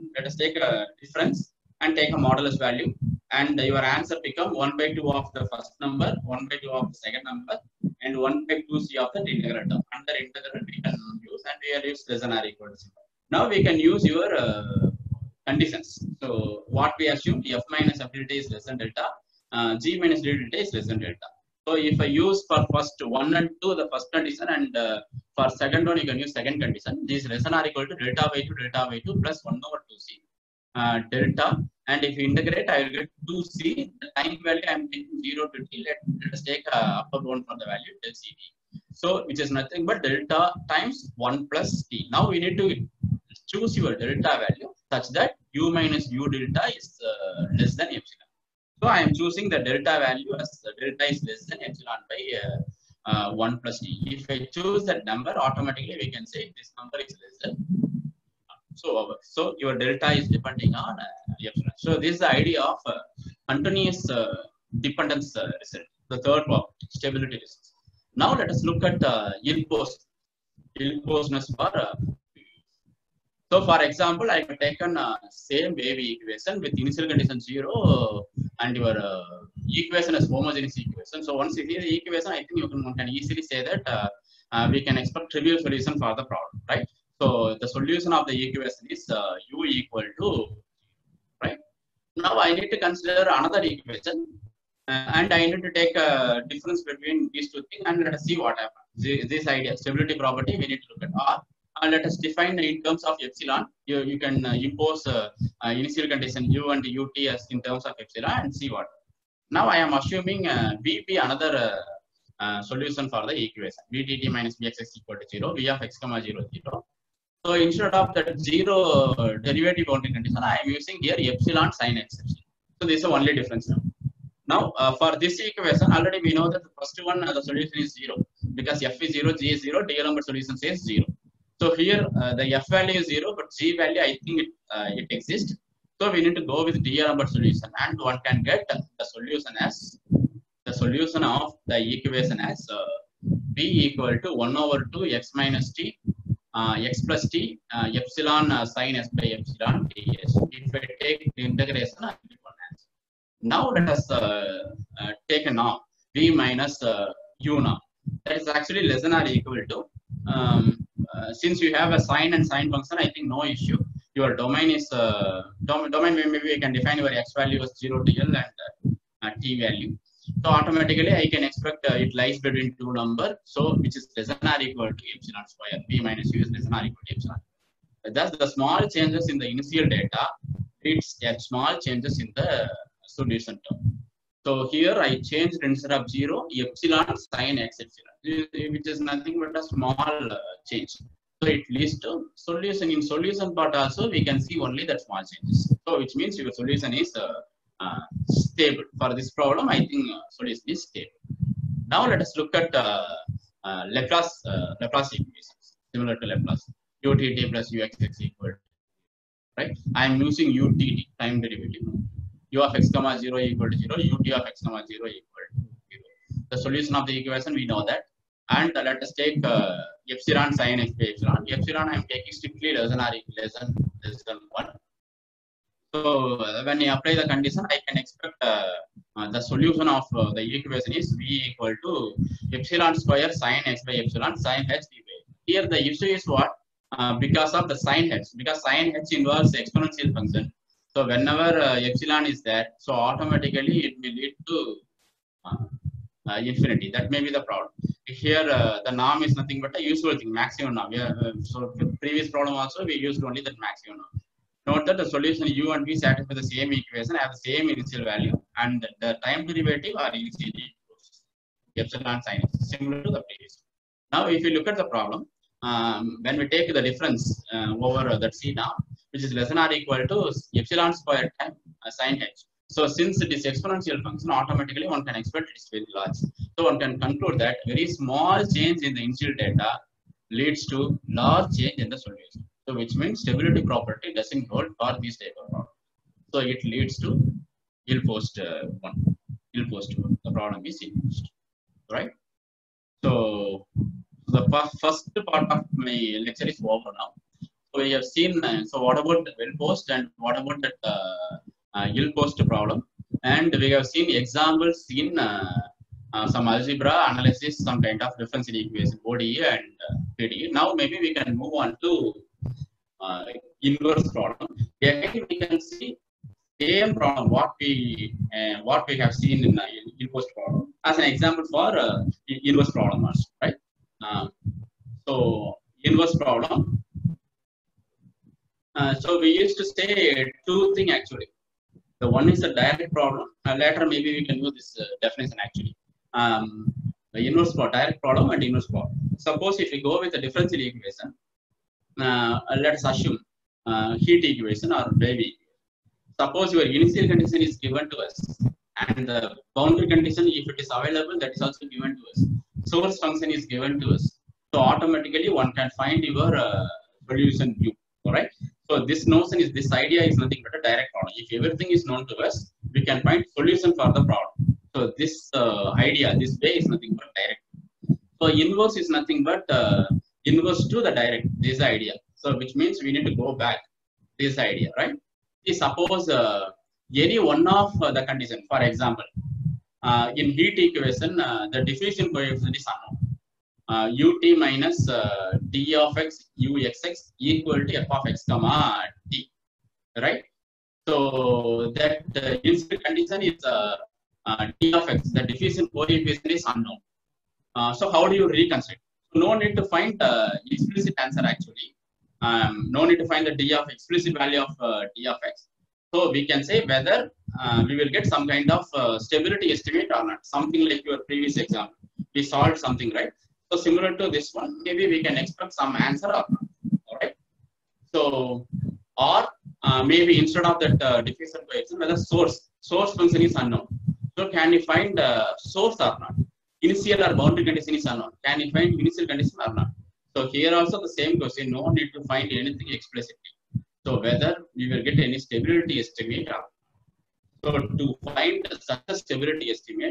difference and take a modulus value, and your answer become 1 by 2 of the first number, 1 by 2 of the second number, and 1 by 2c of the integrand. Under integrand we can use, and we are use less than or equal to 0. Now we can use your conditions. So what we assume, f minus f tilde is less than delta, g minus d tilde is less than delta. So if I use for first 1 and 2 the first condition, and for second one you can use second condition, this is less than or equal to delta by 2 plus 1 over 2c delta, and if you integrate I will get 2c. The time value I am taking 0 to t. Let us take upper bound for the value del ct. So which is nothing but delta times 1 plus t. Now we need to choose your delta value such that u minus u delta is less than epsilon. So I am choosing the delta value as the delta is less than epsilon by 1 plus t. If I choose that number, automatically we can say this number is less than. So your delta is depending on epsilon. So this is the idea of continuous dependence result. The third one, stability result. Now let us look at ill-posedness for. So for example, I have taken same wave equation with initial condition 0 and your equation as homogeneous equation. So once you see the equation, I think you can easily say that we can expect trivial solution for the problem, right? So the solution of the equation is u equal to, right? Now I need to consider another equation, and I need to take a difference between these two things, and let us see what happens. This idea, stability property, we need to look at R. And let us define in terms of epsilon. You can impose initial condition u and ut as in terms of epsilon and see what. Now I am assuming Vp another solution for the equation. Vtt minus Vx equal to 0, V of x comma 0 0. So instead of that 0 derivative boundary condition, I am using here epsilon sin x. So this is the only difference now. Now for this equation, already we know that the first one the solution is 0 because f is 0, g is 0, D'Alembert solution says 0. So here the f value is 0, but g value I think it exists. So we need to go with D'Alembert solution, and one can get the solution as the solution of the equation as b equal to 1 over 2 x minus t x plus t epsilon sin s by epsilon ds. If I take the integration, I get one answer. Now let us take a norm v minus u norm. That is actually less than or equal to, since you have a sine and sine function, I think no issue. Your domain is domain, maybe we can define your x value as 0 to L and t value. So automatically I can expect it lies between two numbers, so which is less than or equal to epsilon square. V minus u is less than or equal to epsilon. Thus the small changes in the initial data leads to small changes in the solution term. So here I changed instead of 0 epsilon sin x epsilon, which is nothing but a small change. So it leads to solution. In solution part also we can see only that small changes. So which means your solution is stable. For this problem, I think solution is stable. Now let us look at Laplace equations similar to Laplace. Utt plus uxx equal, right? I am using utt, time derivative. U of x comma 0 equal to 0, ut of x comma 0 equal to 0. The solution of the equation, we know that. And let us take epsilon sin x by epsilon. Epsilon I am taking strictly less than or less than 1. So when I apply the condition, I can expect the solution of the equation is v equal to epsilon square sin x by epsilon sin h d by. Here the issue is what? Because of the sin h, because sin h involves exponential function. So whenever epsilon is there, so automatically it will lead to infinity. That may be the problem. Here the norm is nothing but a usual thing, maximum norm. So previous problem also we used only that maximum norm. Note that the solution u and v satisfy the same equation, have the same initial value, and the time derivative are initially epsilon sin x, similar to the previous. Now if you look at the problem, when we take the difference over that c norm, which is less than or equal to epsilon square time sin h. So since it is exponential function, automatically one can expect it is very large. So one can conclude that very small change in the initial data leads to large change in the solution. So which means stability property doesn't hold for these type of problem. So it leads to ill post 1. Ill post 1. The problem is ill post. Right? So the first part of my lecture is over now. So we have seen, so what about the well post and what about that ill post problem? And we have seen examples in some algebra analysis, some kind of differential equation, ODE and PDE. Now maybe we can move on to inverse problem. Again, we can see same problem what we have seen in inverse problem as an example for inverse problem also, right? So inverse problem. So we used to say two things actually. The one is a direct problem. Later maybe we can use this definition actually. The inverse problem, direct problem and inverse problem. Suppose if we go with a differential equation, let us assume heat equation or wave. Suppose your initial condition is given to us, and the boundary condition, if it is available, that is also given to us. Source function is given to us. So automatically one can find your solution u. Alright. So this notion is, this idea is nothing but a direct problem. If everything is known to us, we can find solution for the problem. So this idea, this way is nothing but direct. So inverse is nothing but inverse to the direct. This idea. So which means we need to go back this idea, right? Suppose any one of the condition, for example, in heat equation, the diffusion coefficient is unknown. Ut minus d of x uxx equal to f of x comma t, right? So that initial condition is d of x, the diffusion coefficient is unknown. So how do you reconstruct? No need to find explicit answer actually. No need to find the d of explicit value of d of x. So we can say whether we will get some kind of stability estimate or not. Something like your previous example. We solved something, right? So similar to this one, maybe we can expect some answer or not. All right. So or maybe instead of that diffusion coefficient, whether source function is unknown. So can you find source or not? Initial or boundary condition is unknown. Can you find initial condition or not? So here also the same question. No need to find anything explicitly. So whether we will get any stability estimate or not. So to find such a stability estimate,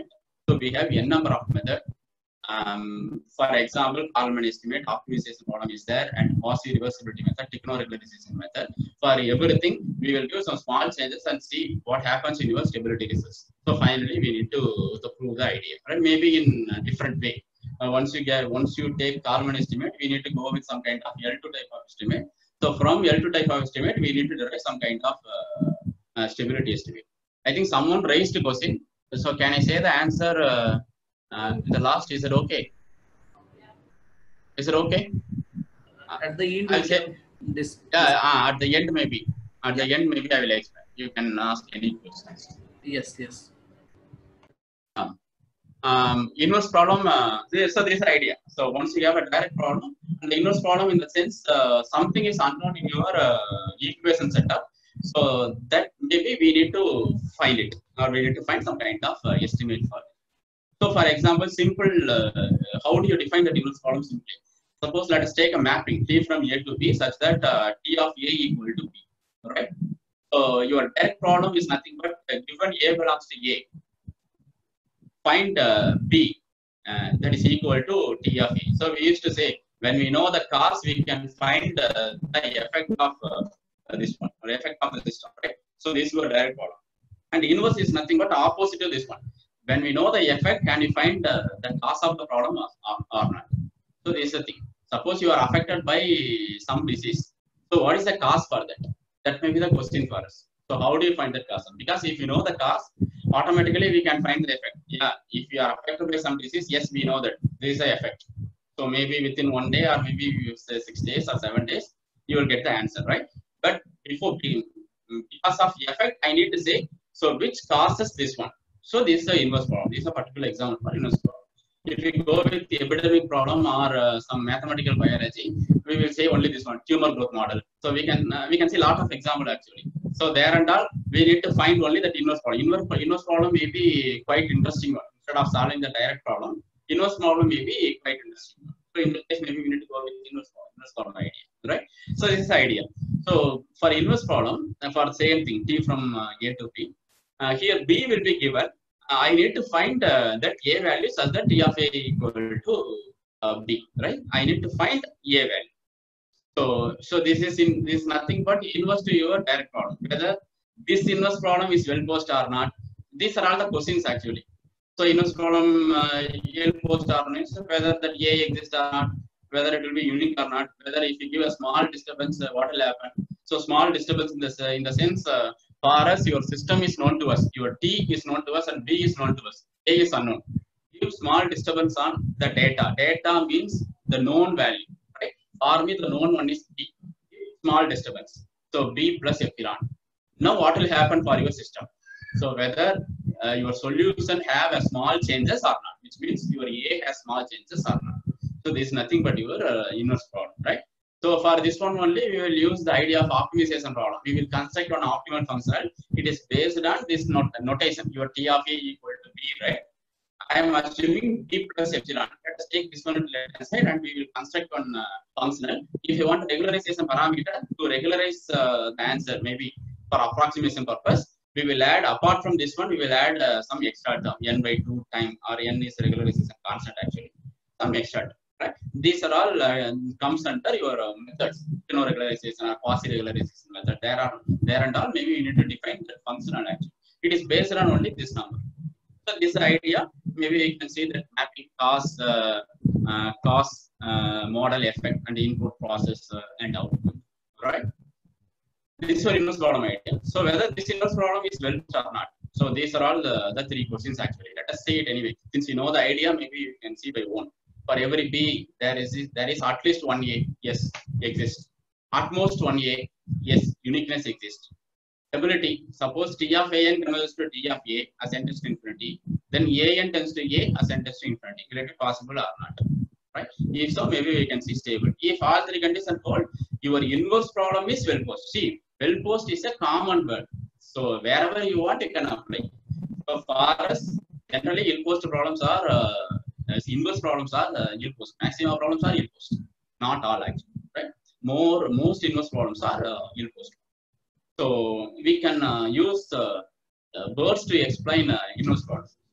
So we have n number of methods. For example, Kalman estimate, optimization problem is there, and Hausy reversibility method, techno-regularization method. For everything, we will do some small changes and see what happens in your stability results. So finally, we need to prove the idea, right? Maybe in a different way. Once you take Kalman estimate, we need to go with some kind of L2 type of estimate. So from L2 type of estimate, we need to derive some kind of stability estimate. I think someone raised a question. So can I say the answer? The last, is it okay? Is it okay? At the end, I'll say this. at the end maybe. At the end maybe I will explain. You can ask any questions. Yes, yes. Inverse problem. So this is the idea. So once you have a direct problem, and the inverse problem in the sense something is unknown in your equation setup. So that maybe we need to find it, or we need to find some kind of estimate for it. So, for example, simple, how do you define the inverse problem simply? Suppose let us take a mapping T from A to B such that T of A equal to B, right? So, your direct problem is nothing but given A belongs to A, find B that is equal to T of A. So, we used to say when we know the cause, we can find the effect of this one, or effect of the system, right? So, this is your direct problem. And inverse is nothing but opposite to this one. When we know the effect, can we find the cause of the problem or not? So this is the thing. Suppose you are affected by some disease. So what is the cause for that? That may be the question for us. So how do you find that cause? Because if you know the cause, automatically we can find the effect. Yeah, if you are affected by some disease, yes, we know that this is the effect. So maybe within 1 day, or maybe you say 6 days or 7 days, you will get the answer, right? But because of the effect, I need to say, so which causes this one? So this is the inverse problem. This is a particular example for inverse problem. If we go with the epidemic problem or some mathematical biology, we will say only this one, tumor growth model. So we can see a lot of example actually. So there and all, we need to find only that inverse problem. Inverse problem may be quite interesting one. Instead of solving the direct problem, inverse problem may be quite interesting. So in this case, maybe we need to go with inverse problem idea, right? So this is the idea. So for inverse problem, for the same thing, T from A to B. Here B will be given. I need to find that A value such that T of A equal to B, right? I need to find A value. So this is nothing but inverse to your direct problem. Whether this inverse problem is well posed or not, these are all the questions actually. So inverse problem well posed or not, whether that A exists or not, whether it will be unique or not, whether if you give a small disturbance, what will happen? So small disturbance in the sense. For us, your system is known to us, your T is known to us, and B is known to us. A is unknown. Give small disturbance on the data. Data means the known value, right? For me, the known one is B. Small disturbance. So B plus epsilon. Now, what will happen for your system? So whether your solution have a small changes or not, which means your A has small changes or not. So this is nothing but your inverse problem, right? So for this one only, we will use the idea of optimization problem. We will construct an optimal functional. It is based on this notation, your T of A equal to B, right? I am assuming B plus epsilon. Let us take this one to the left hand side and we will construct one functional. If you want regularization parameter to regularize the answer, maybe for approximation purpose, we will add, apart from this one, we will add some extra term, n by 2 time, or n is regularization constant actually, some extra term. Right? These are all comes under your methods, regularization or quasi-regularization method. There and all, maybe you need to define the functional action. It is based on only this number. So this idea, maybe you can see that mapping cause, model effect, and input process and output. Right? This is your inverse problem idea. So whether this inverse problem is well or not. So these are all the 3 questions actually. Let us say it anyway. Since you know the idea, maybe you can see by one. For every B, there is at least one A, yes, exists. At most one A, yes, uniqueness exists. Stability, suppose T of A n converges to T of A as n tends to infinity, then A n tends to A as n tends to infinity. Will it be possible or not? Right? If so, maybe we can see stable. If all 3 conditions hold, your inverse problem is well posed. See, well posed is a common word. So wherever you want, you can apply. So for us, generally ill posed problems are inverse problems are ill posed. Maximum problems are ill posed. Not all actually, right? Most inverse problems are ill posed. So we can use words to explain inverse problems.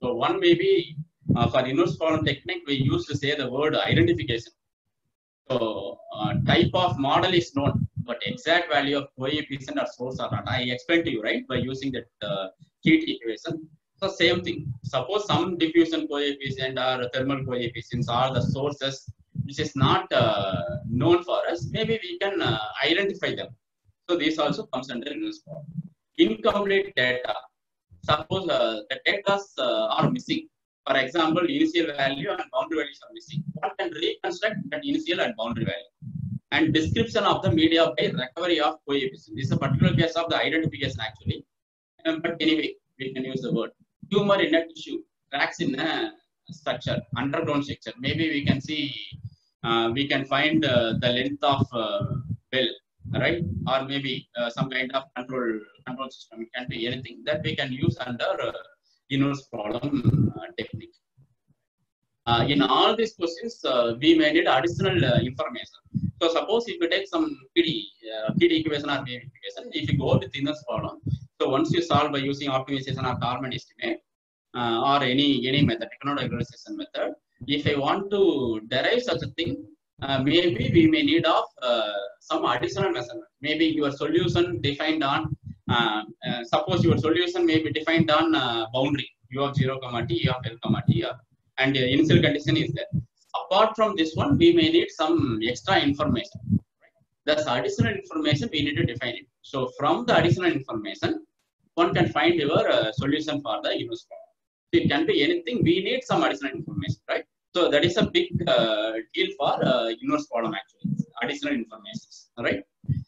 So one may be for inverse problem technique, we used to say the word identification. So type of model is known, but exact value of coefficient or source or not. I explained to you, right, by using that heat equation. So same thing. Suppose some diffusion coefficient or thermal coefficients are the sources which is not known for us. Maybe we can identify them. So this also comes under inverse problem. Incomplete data. Suppose the data are missing. For example, initial value and boundary values are missing. One can reconstruct that initial and boundary value. And description of the media by recovery of coefficient. This is a particular case of the identification actually. But anyway, we can use the word. Tumor in a tissue, cracks in a structure, underground structure. Maybe we can see, we can find the length of well, right? Or maybe some kind of control system. It can be anything that we can use under inverse problem technique. In all these questions, we may need additional information. So suppose if you take some PD equation or wave equation, if you go with inverse problem, so once you solve by using optimization or Kalman estimate or any method, economic regression method, if I want to derive such a thing, maybe we may need of some additional measurement. Maybe your solution defined on, suppose your solution may be defined on boundary, u of 0, t, e of l, t, and the initial condition is there. Apart from this one, we may need some extra information. That's additional information we need to define it. So from the additional information, one can find your solution for the inverse problem. So it can be anything. We need some additional information, right? So that is a big deal for inverse problem actually. Additional information, right?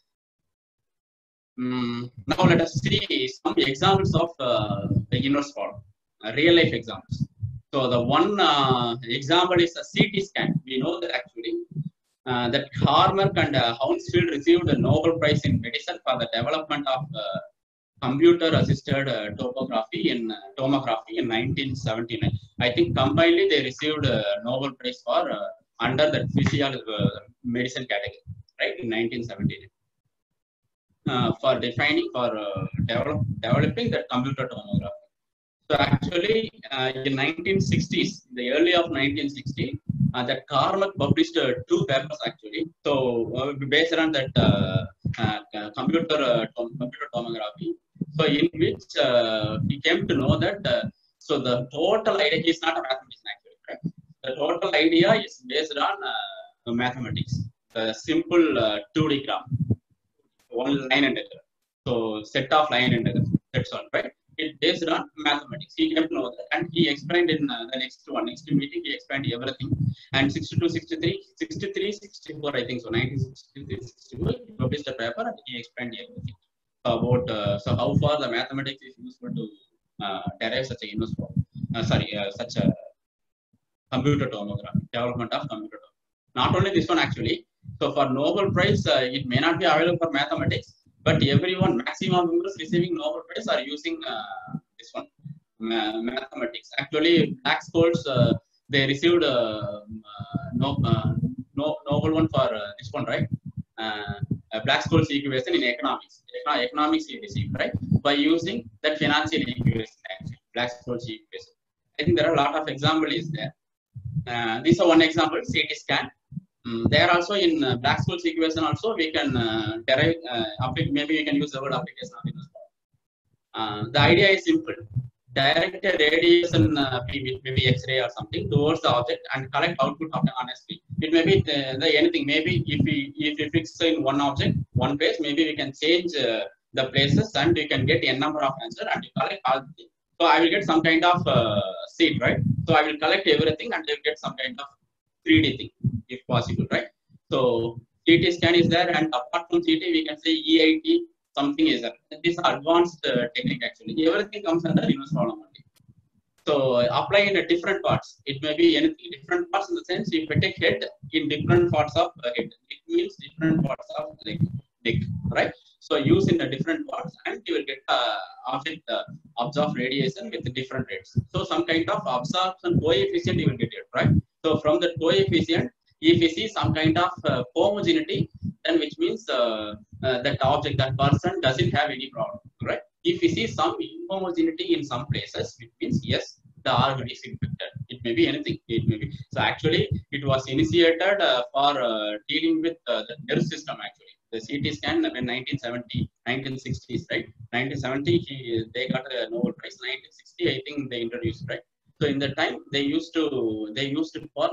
Now let us see some examples of the inverse problem, real life examples. So the one example is a CT scan. We know that actually that Harmer and Hounsfield received a Nobel Prize in medicine for the development of computer-assisted tomography in 1979. I think combinedly they received a Nobel Prize for under the physical medicine category, right, in 1979. For developing the computer tomography. So actually, in 1960s, the early of 1960, that Carmack published 2 papers actually. So based on that computer tomography. So in which he came to know that so the total idea is not a mathematician actually. Right? The total idea is based on mathematics. The simple 2D graph, one line integral. So set of line integrals. That's all, right? It based on mathematics. He came to know that, and he explained in the next meeting. He explained everything. And 62, 63, 64, I think so. 1963, 64, he published a paper and he explained everything about so how far the mathematics is useful to derive such a inverse problem. Such a computer tomography, development of computer tomography. Not only this one actually. So for Nobel Prize, it may not be available for mathematics. But everyone, maximum members receiving Nobel Prize are using this one, mathematics. Actually, Black-Scholes, they received Nobel one for this one, right? Black-Scholes equation in economics. Economics he received, right? By using that financial equation, actually, Black-Scholes equation. I think there are a lot of examples there. This is one example, CT scan. There also in Black-Scholes equation also we can derive, maybe we can use the word application of inverse problem. The idea is simple. Direct a radiation maybe X-ray or something towards the object and collect output of honestly. It may be anything. Maybe if we fix in one object, one place, maybe we can change the places and we can get n number of answers and we collect all the things. So I will get some kind of seed, right? So I will collect everything and I will get some kind of 3D thing, if possible, right? So CT scan is there, and apart from CT, we can say EIT, something is there. This is advanced technique actually. Everything comes under inverse problem only. So apply in a different parts. It may be anything, different parts in the sense if you take head in different parts of head, it means different parts of neck, right? So use in the different parts, and you will get object absorb radiation with different rates. So some kind of absorption coefficient you will get it, right? So from the coefficient, if you see some kind of homogeneity, then which means that object, that person doesn't have any problem, right? If you see some inhomogeneity in some places, it means yes, the organ is infected. It may be anything. It may be. So actually, it was initiated for dealing with the nerve system. Actually, the CT scan in 1970, 1960s, right? 1970, they got a Nobel Prize. 1960, I think they introduced, right? So in the time they used it for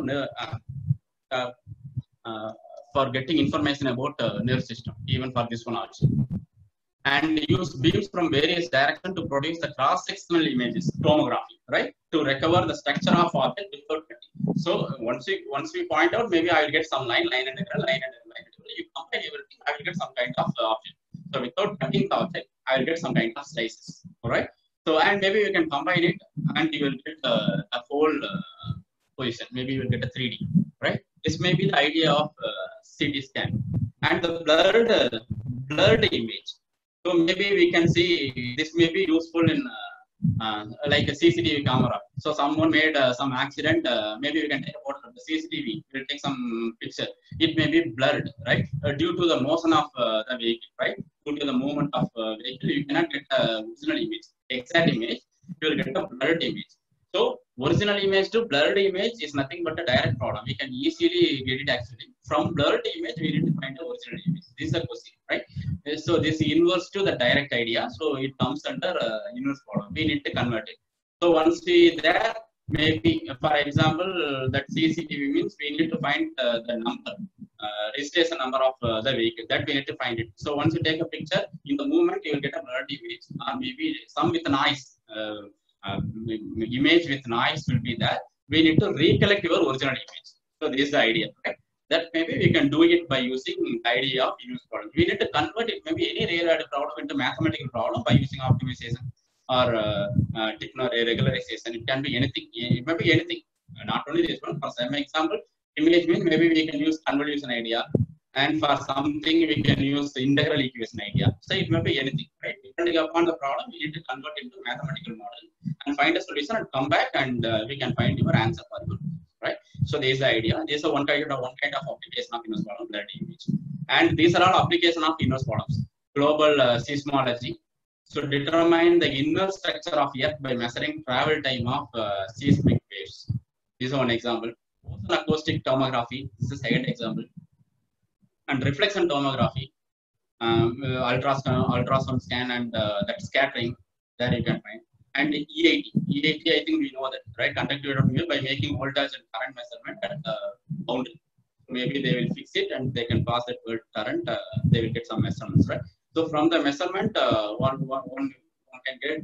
uh, for getting information about nerve system, even for this one also, and use beams from various directions to produce the cross-sectional images, tomography, right, to recover the structure of object without cutting. So once we point out, maybe I will get some line integral, line integral. You combine everything, I will get some kind of object. So without cutting the object, I will get some kind of slices. All right. So and maybe you can combine it, and you will get a whole position. Maybe you will get a 3D, right? This may be the idea of CT scan and the blurred image. So maybe we can see this may be useful in like a CCTV camera. So someone made some accident. Maybe we can take a photo of the CCTV. We'll take some picture. It may be blurred, right? Due to the motion of the vehicle, right? Due to the movement of vehicle, you cannot get a original image, exact image. You will get a blurred image. So original image to blurred image is nothing but a direct problem. We can easily get it actually. From blurred image, we need to find the original image. This is the question, right? So this inverse to the direct idea. So it comes under inverse problem. We need to convert it. So once we there, maybe for example, that CCTV means we need to find the number, registration number of the vehicle. That we need to find it. So once you take a picture, in the movement you will get a blurred image, or maybe some with noise. Image with noise will be there. We need to recollect your original image. So this is the idea, right? That maybe we can do it by using the idea of inverse problem. We need to convert it, maybe any real problem into mathematical problem by using optimization or regularization. It can be anything. It may be anything. Not only this one. For some example, image means maybe we can use convolution idea, and for something we can use the integral equation idea. So it may be anything, right? Depending upon the problem, we need to convert into mathematical model and find a solution and come back, and we can find your answer for you, right? So this is the idea. This is one kind of application of inverse problem, blurred image, and these are all application of inverse problems. Global seismology. So determine the inner structure of Earth by measuring travel time of seismic waves. This is one example. Ocean acoustic tomography. This is the second example. And reflection tomography, ultrasound scan, and that scattering, there you can find. And EIT, I think we know that, right? Conductivity of mirror by making voltage and current measurement at the boundary. Maybe they will fix it and they can pass that current. They will get some measurements, right? So from the measurement, one can get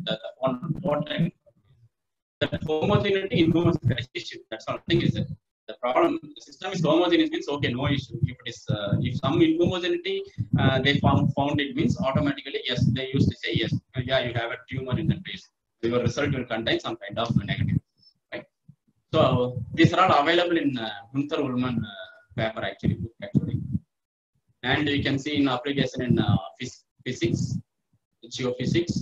the homogeneity in homogeneous issue. That's something is it. The problem, the system is homogeneous means okay, no issue. If it is, if some inhomogeneity they found it means automatically yes, they used to say yes, yeah, you have a tumor in the place. Your result will contain some kind of negative, right? So these are all available in Gunther Ullmann paper actually, and you can see in application in physics, geophysics,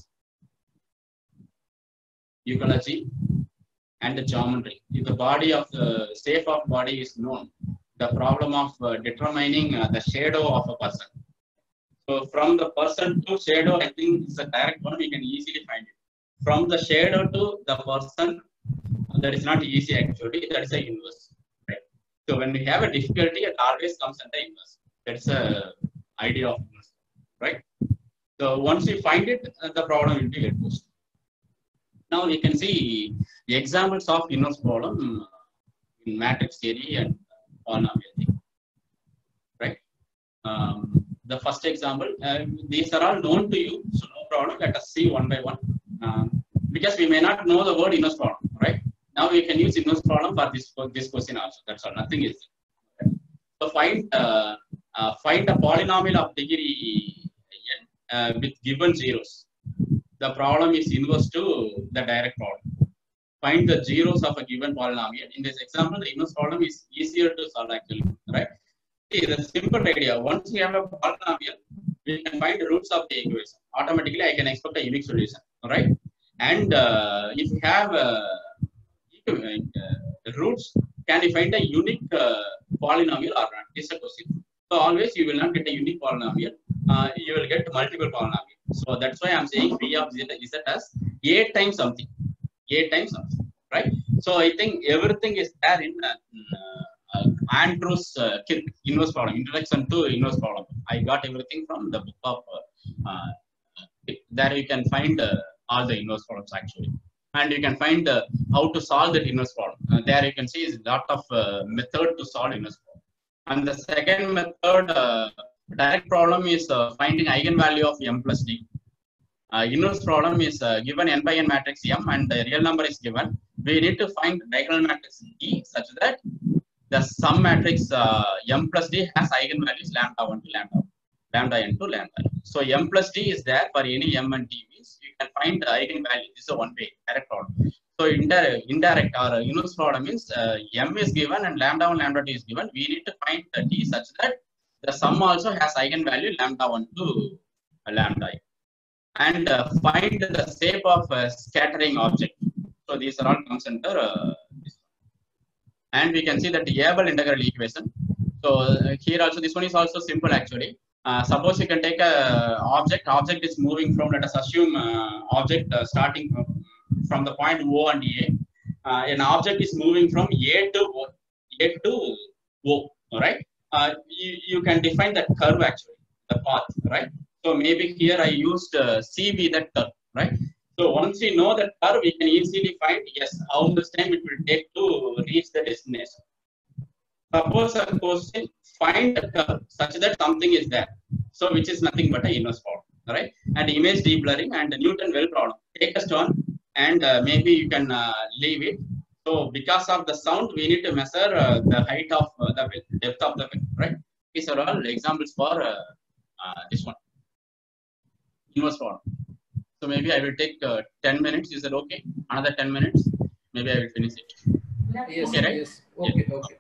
ecology, and the geometry. If the body of the shape of body is known, the problem of determining the shadow of a person. So from the person to shadow, I think it's a direct one. We can easily find it. From the shadow to the person, that is not easy actually. That is a inverse, right? So when we have a difficulty, it always comes under inverse. That's a idea of inverse, right? So once we find it, the problem will be get posed. Now we can see the examples of inverse problem in matrix theory and polynomial theory, right? The first example, these are all known to you, so no problem. Let us see one by one, because we may not know the word inverse problem, right? Now we can use inverse problem for this question also. That's all. Nothing is. Okay. So find a polynomial of degree n with given zeros. The problem is inverse to the direct problem. Find the zeros of a given polynomial. In this example, the inverse problem is easier to solve actually, right? See, the simple idea. Once we have a polynomial, we can find the roots of the equation. Automatically, I can expect a unique solution, right? And if you have roots, can you find a unique polynomial or not? This is a question. So always you will not get a unique polynomial. You will get multiple polynomial. So that's why I'm saying p of z as a times something, right? So I think everything is there in Andrews Kirk inverse problem, introduction to inverse problem. I got everything from the book of there you can find all the inverse problems actually, and you can find how to solve that inverse problem. There you can see is a lot of method to solve inverse problem. And the second method, direct problem, is finding eigenvalue of m plus d. Inverse problem is given n by n matrix M and the real number is given. We need to find diagonal matrix E such that the sum matrix M plus D has eigenvalues lambda 1 to lambda n to lambda. So M plus D is there for any M and D means you can find the eigenvalue. This is a one way direct problem. So indirect or inverse problem means M is given and lambda 1 lambda 2 is given. We need to find the D such that the sum also has eigenvalue lambda 1 to lambda n. And find the shape of a scattering object. So these are all comes under this one. And we can see that the Abel integral equation. So here also this one is also simple actually. Suppose you can take a object is moving from, let us assume object starting from the point O and A. An object is moving from A to O, right? You can define that curve actually, the path, right? So maybe here I used CV that curve, right? So once we know that curve, we can easily find, yes, how much time it will take to reach the destination. Suppose a question, find the curve such that something is there. So which is nothing but a inverse problem, right? And image deblurring and Newton-Well problem. Take a stone and maybe you can leave it. So because of the sound, we need to measure the height of the well, depth of the well, right? These are all examples for this one. Inverse problem. So maybe I will take 10 minutes. Is that okay? Another 10 minutes. Maybe I will finish it. Yes, okay, right? Yes. Okay, yeah. okay.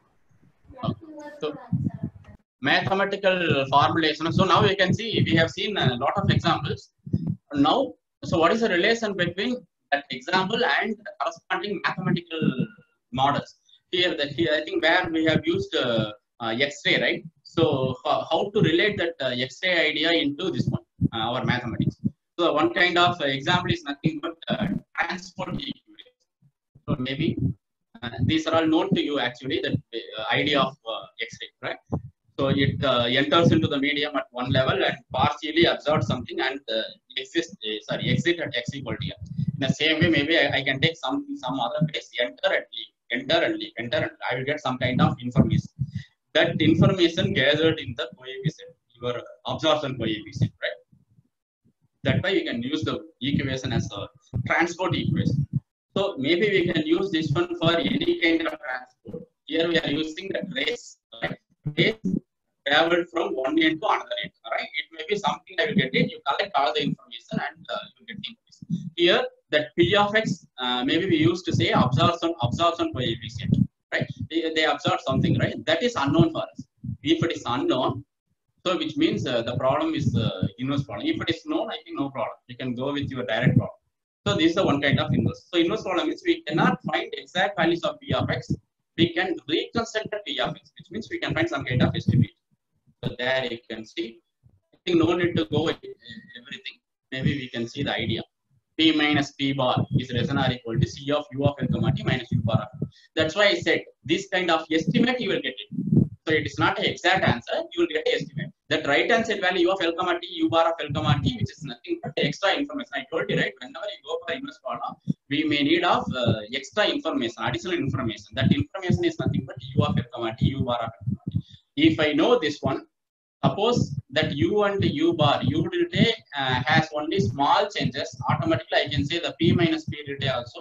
So mathematical formulation. So now you can see we have seen a lot of examples. Now, so what is the relation between that example and the corresponding mathematical models? Here I think where we have used X-ray, right? So how to relate that X-ray idea into this one, our mathematics. So one kind of example is nothing but transport equation. So maybe these are all known to you actually, the idea of X-ray, right? So it enters into the medium at one level and partially absorbs something and exit at x equal to m. In the same way, maybe I can take some other place, enter and leave. I will get some kind of information. That information gathered in the coefficient, your absorption coefficient, right? That way you can use the equation as a transport equation. So maybe we can use this one for any kind of transport. Here we are using the trace, right? Trace traveled from one end to another end, right? It may be something I will get it. You collect all the information and you get the information. Here, that P of x, maybe we used to say absorption coefficient, right? They absorb something, right? That is unknown for us. If it is unknown, so which means the problem is inverse problem. If it is known, I think no problem. You can go with your direct problem. So this is the one kind of inverse. So inverse problem means we cannot find exact values of P of x. We can reconstruct the P of x, which means we can find some kind of estimate. So there you can see. I think no need to go with everything. Maybe we can see the idea. P minus P bar is less than or equal to C of U of L comma T minus U bar of L. That's why I said this kind of estimate you will get it. So it is not an exact answer. You will get an estimate. That right hand side value of L comma T, U bar of L comma T, which is nothing but extra information. I told you, right? Whenever you go for inverse problem, we may need of extra information, additional information. That information is nothing but U of L comma T, U bar of L comma T. If I know this one, suppose that U and U bar, U tilde has only small changes, automatically I can say the P minus P tilde also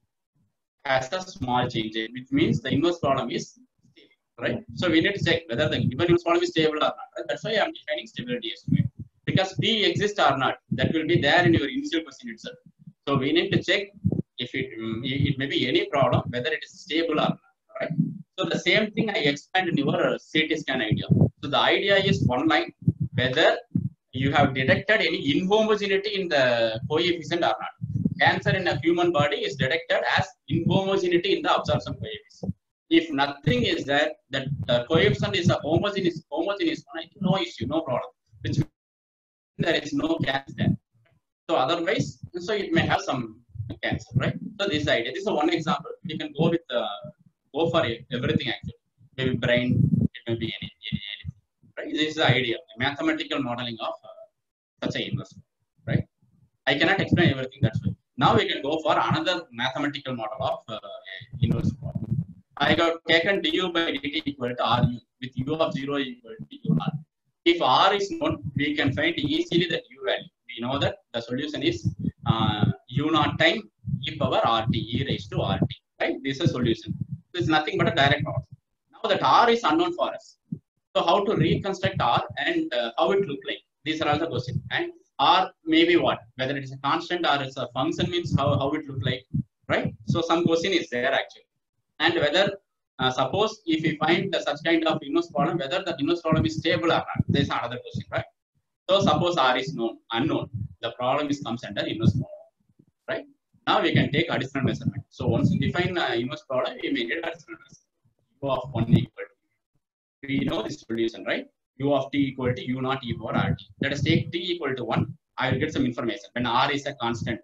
has a small change, which means the inverse problem is stable, right? So we need to check whether the given inverse problem is stable or not. Right? That's why I am defining stability estimate. Because P exists or not, that will be there in your initial question itself. So we need to check if it may be any problem, whether it is stable or not, right? So the same thing I expand in your CT scan idea. So the idea is one line, whether you have detected any inhomogeneity in the coefficient or not. Cancer in a human body is detected as inhomogeneity in the absorption coefficient. If nothing is there, that the coefficient is a homogeneous one, I think no issue, no problem. Which means there is no cancer there. So otherwise, so it may have some cancel, right? So this is the idea. This is one example. You can go with go for everything actually. Maybe brain, it may be anything, right? This is the idea. Mathematical modeling of such a inverse, right? I cannot explain everything. That's why. Now we can go for another mathematical model of inverse problem. I got taken du by dt equal to ru with u of 0 equal to u naught. If r is known, we can find easily the u value. We know that the solution is u naught time e power rt, e raised to rt. Right? This is a solution. This is nothing but a direct order. Now that r is unknown for us. So how to reconstruct r and how it look like? These are all the questions. And r maybe what? Whether it is a constant or it's a function means how it look like, right? So some question is there actually. And whether suppose if we find such kind of inverse problem, whether the inverse problem is stable or not, there is another question, right? So suppose r is unknown, the problem is comes under inverse problem, right? Now we can take additional measurement. So once we define inverse problem, we may get additional measurement. U of 1 equal to, we know this solution, right? U of t equal to u naught e power rt. Let us take t equal to 1. I will get some information. When r is a constant,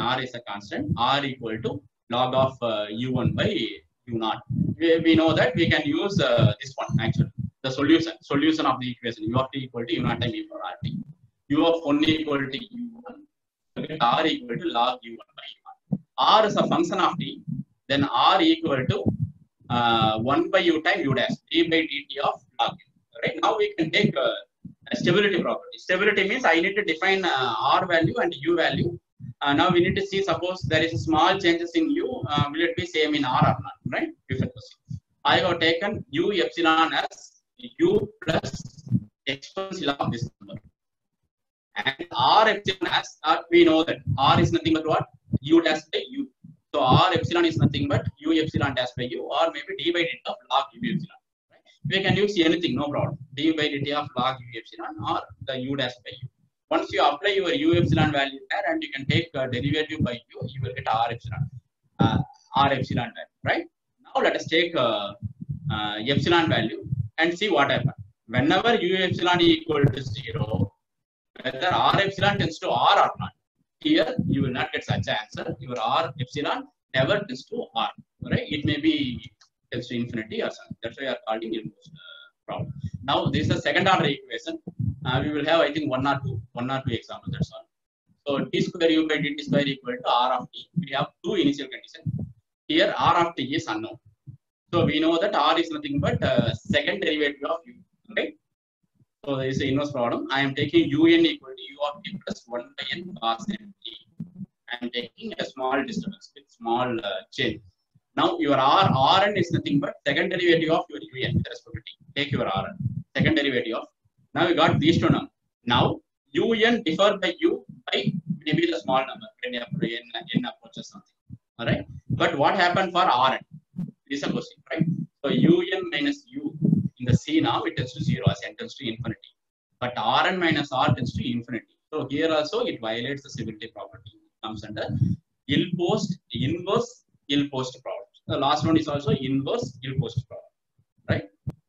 r equal to log of u1 by u naught. We know that we can use this one actually. The solution of the equation u of t equal to u naught time e power rt. U of 1 equal to u1. R equal to log u1 by u naught. R is a function of t. Then r equal to 1 by u time u dash, d by dt of log u. Right? Now we can take stability property. Stability means I need to define r value and u value. Now we need to see, suppose there is a small changes in u, will it be same in r or not, right? I have taken u epsilon as u plus exponential of this number. And r epsilon as, we know that r is nothing but what? U dash by u. So r epsilon is nothing but u epsilon dash by u, or maybe d by dt of log u epsilon. Right? We can use anything, no problem. D by dt of log u epsilon or the u dash by u. Once you apply your u epsilon value there, and you can take derivative by u, you will get r epsilon value, right? Now let us take epsilon value and see what happens. Whenever u epsilon equal to 0, whether r epsilon tends to r or not, here you will not get such an answer. Your r epsilon never tends to r, right? It may be tends to infinity or something. That's why we are calling it problem. Now this is a second order equation. We will have, I think, one or two examples. That's all. So t square u by dt square equal to r of t. We have two initial conditions. Here r of t is unknown. So we know that r is nothing but second derivative of u. Okay. So there is an inverse problem. I am taking un equal to u of t plus 1 by n cos n t. I am taking a small disturbance with small change. Now your rn is nothing but second derivative of your un with respect to t. Take your rn, second derivative of. Now we got these two numbers. Now un differ by u by maybe the small number when n approaches something. All right. But what happened for rn? This is a question, right? So un minus u in the C now it tends to 0 as n tends to infinity. But rn minus r tends to infinity. So here also it violates the stability property. It comes under inverse ill-post problem. The last one is also inverse ill-post problem, right?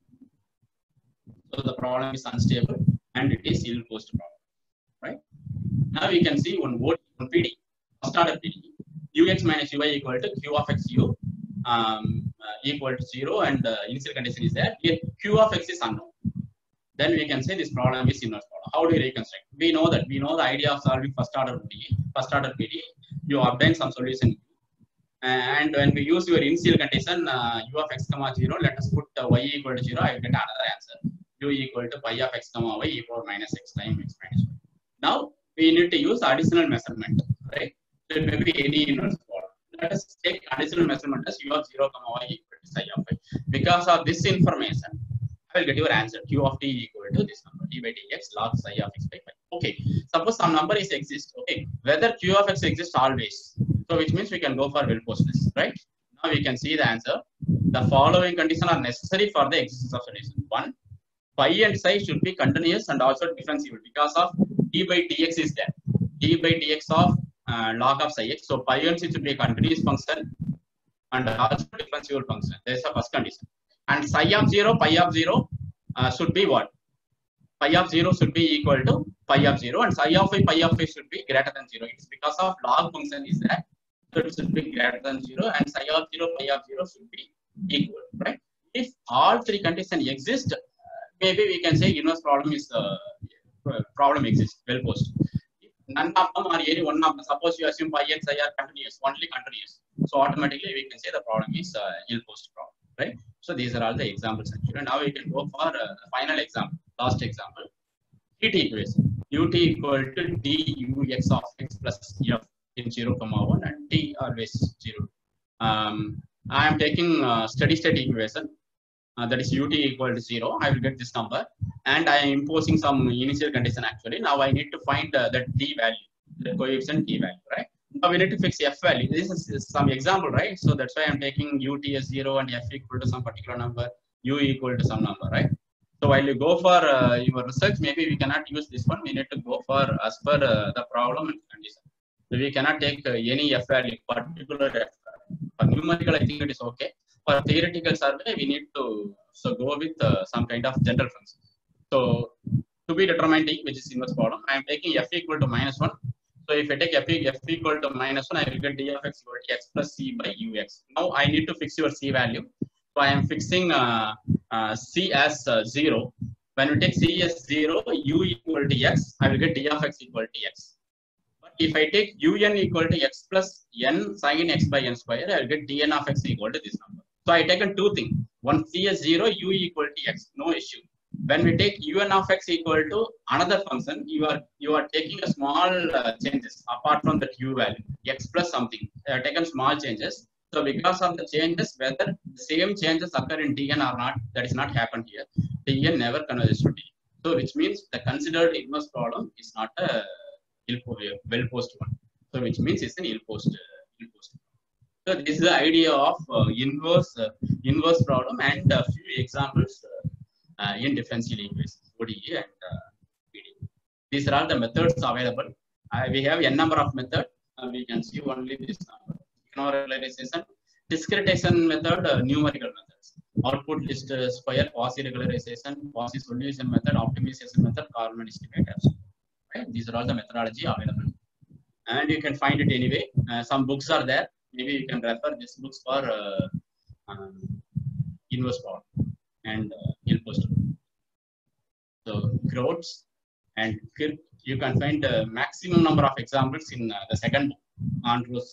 So the problem is unstable and it is ill-post problem, right? Now we can see one PD, first order PD, ux minus ui equal to q of x u equal to 0, and initial condition is there. Here q of x is unknown. Then we can say this problem is inverse problem. How do we reconstruct? We know the idea of solving first order PD. You obtain some solution, and when we use your initial condition u of x comma 0, let us put y equal to 0. I will get another answer. U equal to pi of x comma y e power minus x times x minus y. Now we need to use additional measurement, right? So it may be any inverse problem. Let us take additional measurement as u of 0 comma y equal to psi of y. Because of this information, I will get your answer. Q of t equal to this number, d by dx log psi of x by 5. Okay. Suppose some number is exists. Okay. Whether q of x exists always. So which means we can go for well-postness, right? Now we can see the answer. The following conditions are necessary for the existence of solution. 1. Phi and psi should be continuous and also differentiable because of d by dx is there. D by dx of log of psi x. So pi and psi should be a continuous function and also differentiable function. There is a first condition. And psi of 0, pi of 0 should be what? Pi of 0 should be equal to pi of 0, and psi of phi, pi of phi should be greater than 0. It's because of log function is there. So it should be greater than 0 and psi of 0, pi of 0 should be equal, right? If all three conditions exist, maybe we can say inverse problem is problem exists, well posed. If none of them or any one of them, suppose you assume pi and psi are continuous, only continuous. So automatically we can say the problem is ill posed problem, right? So these are all the examples actually. Now we can go for the final example, last example. Heat equation. Ut equal to dux of x plus f in 0, 1 and t always 0. I am taking steady state equation. That is ut equal to 0. I will get this number and I am imposing some initial condition actually. Now I need to find that t value, the coefficient t value, right? Now we need to fix f value. This is some example, right? So that's why I'm taking ut as 0 and f equal to some particular number, u equal to some number, right? So while you go for your research, maybe we cannot use this one. We need to go for as per the problem and condition. So we cannot take any f value, particular f value. For numerical, I think it is okay. For theoretical survey, we need to go with some kind of general function. So to be determined t, which is inverse problem, I am taking f equal to -1. So if I take f equal to -1, I will get d of x equal to x plus c by ux. Now I need to fix your c value. So I am fixing c as 0. When we take c as 0, u equal to x, I will get d of x equal to x. But if I take un equal to x plus n sin x by n square, I will get dn of x equal to this number. So I taken two things. One c as 0, u equal to x, no issue. When we take un of x equal to another function, you are taking a small changes apart from that u value, x plus something. Taken small changes. So because of the changes, whether the same changes occur in Dn or not, that is not happened here. Dn never converges to D. So which means the considered inverse problem is not a well posed one. So which means it's an ill posed. So this is the idea of inverse problem and a few examples in differential equations, ODE and PDE. These are all the methods available. We have n number of methods. We can see only this number. Regularization, discretization method, numerical methods, output list square, quasi regularization, quasi solution method, optimization method, Kalman estimate. Right? These are all the methodology available, and you can find it anyway. Some books are there. Maybe you can refer these books for inverse problem and ill post. So Groats and Kirk, you can find the maximum number of examples in the second book, Andrews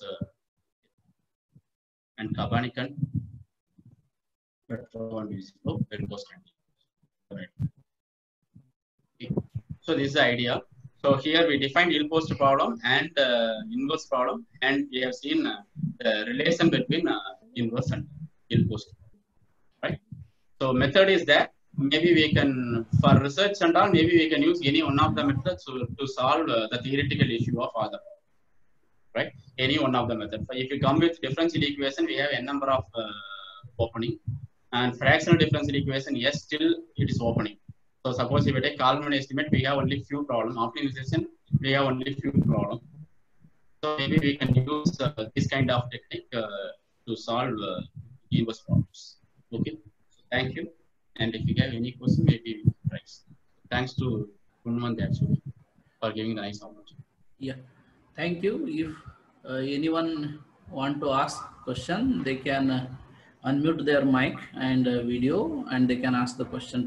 and Kabanikan, but one is well post. Right. Okay. So this is the idea. So here we defined ill post problem and inverse problem, and we have seen the relation between inverse and ill post. Right. So method is there. Maybe we can, for research and all, maybe we can use any one of the methods to solve the theoretical issue of other. Right? Any one of the methods. If you come with differential equation, we have n number of opening, and fractional differential equation, yes, still it is opening. So suppose if we take Kalman estimate, we have only few problems. Optimization, we have only few problems. So maybe we can use this kind of technique to solve inverse problems. Okay. So thank you. And if you have any question, maybe raise. Thanks to Kunmant actually for giving the nice opportunity. Yeah, thank you. If anyone want to ask question, they can unmute their mic and video, and they can ask the question.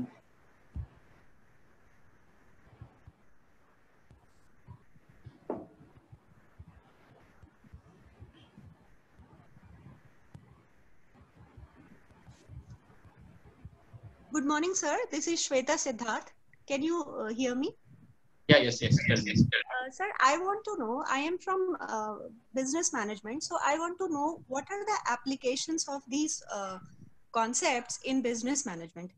Good morning, sir. This is Shweta Siddharth. Can you hear me? Yeah, yes. Sir, I want to know, I am from business management, so I want to know what are the applications of these concepts in business management?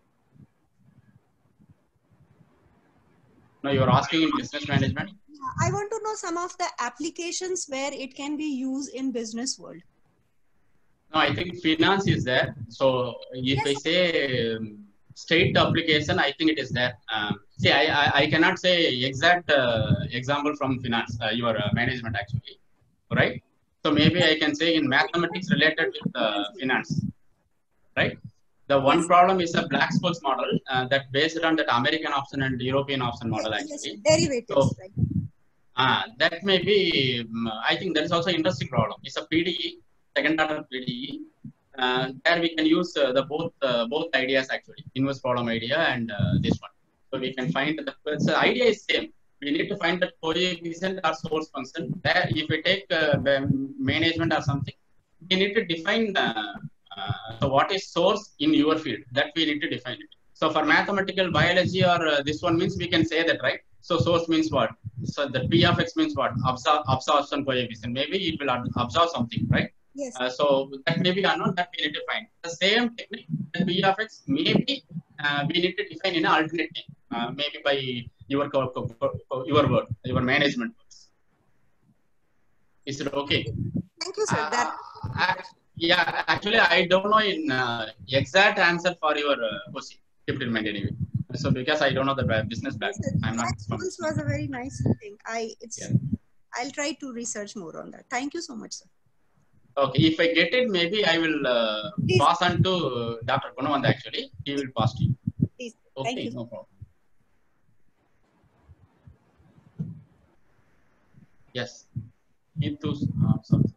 No, you are asking in business management? I want to know some of the applications where it can be used in business world. No, I think finance is there. So if yes. I say state application, I think it is there. See, I cannot say exact example from finance, your management actually, right? So maybe I can say in mathematics related with finance, right? The one yes. problem is a Black-Scholes model that based on that American option and European option model actually. Yes, derivatives, so, right? That may be, I think that is also an interesting problem. It's a PDE, second order PDE. There we can use the both ideas actually, inverse problem idea and this one. So we can find the idea is same. We need to find the coefficient or source function. There, if we take management or something, we need to define so what is source in your field, that we need to define it. So for mathematical biology or this one means we can say that, right? So source means what? So the P of X means what? Absorption coefficient. Maybe it will absorb something, right? Yes. So that may be unknown, that we need to find. The same technique, the P of X, maybe we need to define in an alternate name, maybe by your word, your management words. Is it okay? Thank you, sir. Yeah, actually, I don't know in exact answer for your question, deployment anyway. So because I don't know the business background, I'm not. This was a very nice thing. I'll try to research more on that. Thank you so much, sir. Okay, if I get it, maybe I will pass on to Dr. Gunawanta actually. He will pass to you. Please. Okay, Thank you. no problem. Yes. Sorry.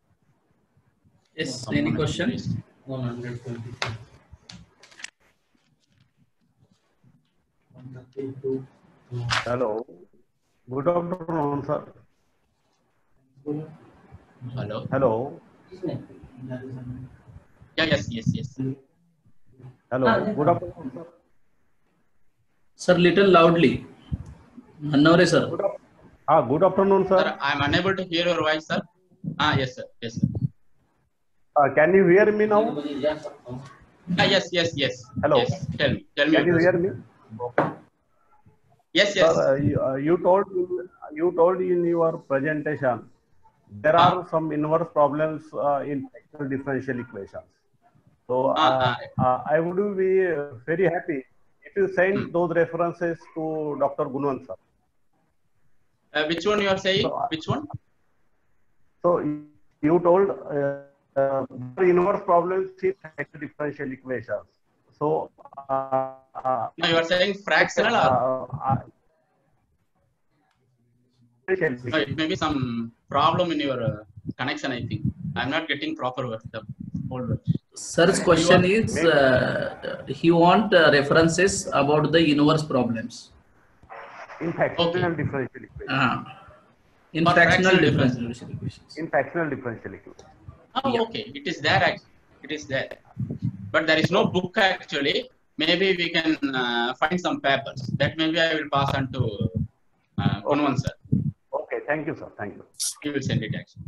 Yes, any question? 120. Hello. Good afternoon, sir. Hello. Hello. Yeah, yes. Hello. Good afternoon, sir. Sir, little loudly. Hannavare, sir. Good afternoon, sir. Sir, I'm unable to hear your voice, sir. Yes, sir. Can you hear me now? Yes. Hello. Yes. Tell me. Can you hear me? Yes. Sir, you told in your presentation there are some inverse problems in fractional differential equations. So I would be very happy if you send those references to Dr. Gunawanta, sir. Which one you are saying? Which one? So you told inverse problems in fractional differential equations. So no, you are saying fractional or? No, it may be some problem in your connection, I think. I'm not getting proper word. Sir's question is, he want references about the inverse problems. In fractional differential equations. In fractional differential equations. In fractional differential equations. Okay. It is there actually. It is there. But there is no book actually. Maybe we can find some papers. That maybe I will pass on to Gunawanta, sir. Okay, thank you, sir. Thank you. He will send it actually.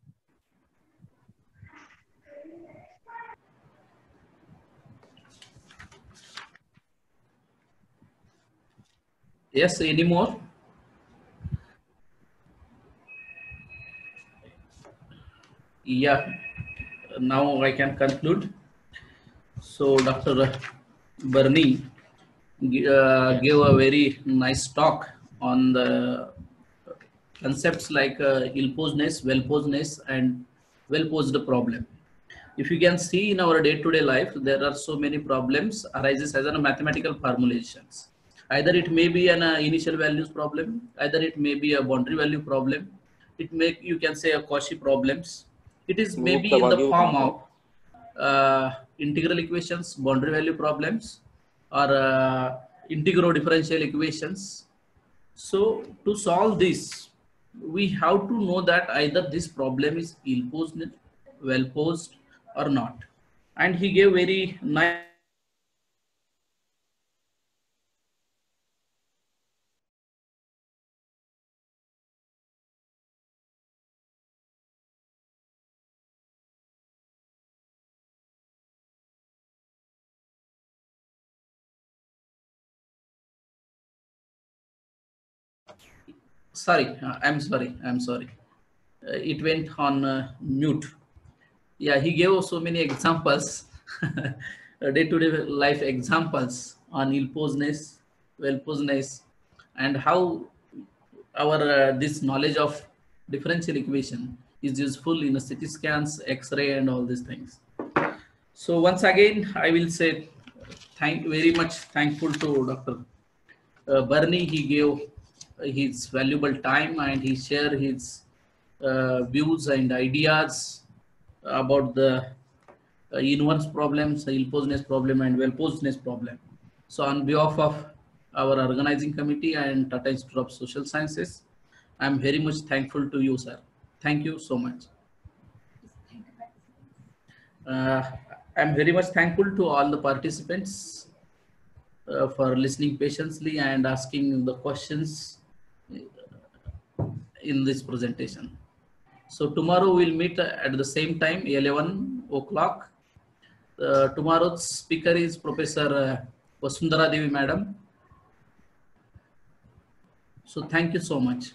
Yes, any more? Yeah, now I can conclude. So Dr. Barney gave a very nice talk on the concepts like ill-posedness, well-posedness, and well-posed problem. If you can see in our day-to-day life, there are so many problems arises as a mathematical formulations. Either it may be an initial values problem, either it may be a boundary value problem. It may, you can say, a Cauchy problems. It is maybe in the form of integral equations, boundary value problems, or integral differential equations. So to solve this, we have to know that either this problem is ill-posed, well-posed, or not. And he gave very nice I'm sorry. It went on mute. Yeah, he gave so many examples, day-to-day life examples on ill-posedness, well-posedness, and how our this knowledge of differential equation is useful in CT scans, X-ray, and all these things. So once again, I will say very much thankful to Dr. Barney. He gave his valuable time and he share his views and ideas about the inverse problems, ill-posedness problem and well-posedness problem. So on behalf of our organizing committee and Tata Institute of Social Sciences, I am very much thankful to you, sir. Thank you so much. I am very much thankful to all the participants for listening patiently and asking the questions in this presentation. So tomorrow we'll meet at the same time, 11 o'clock. Tomorrow's speaker is Professor Vasundhara Devi Madam. So thank you so much.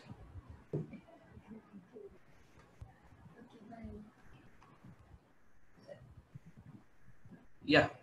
Yeah.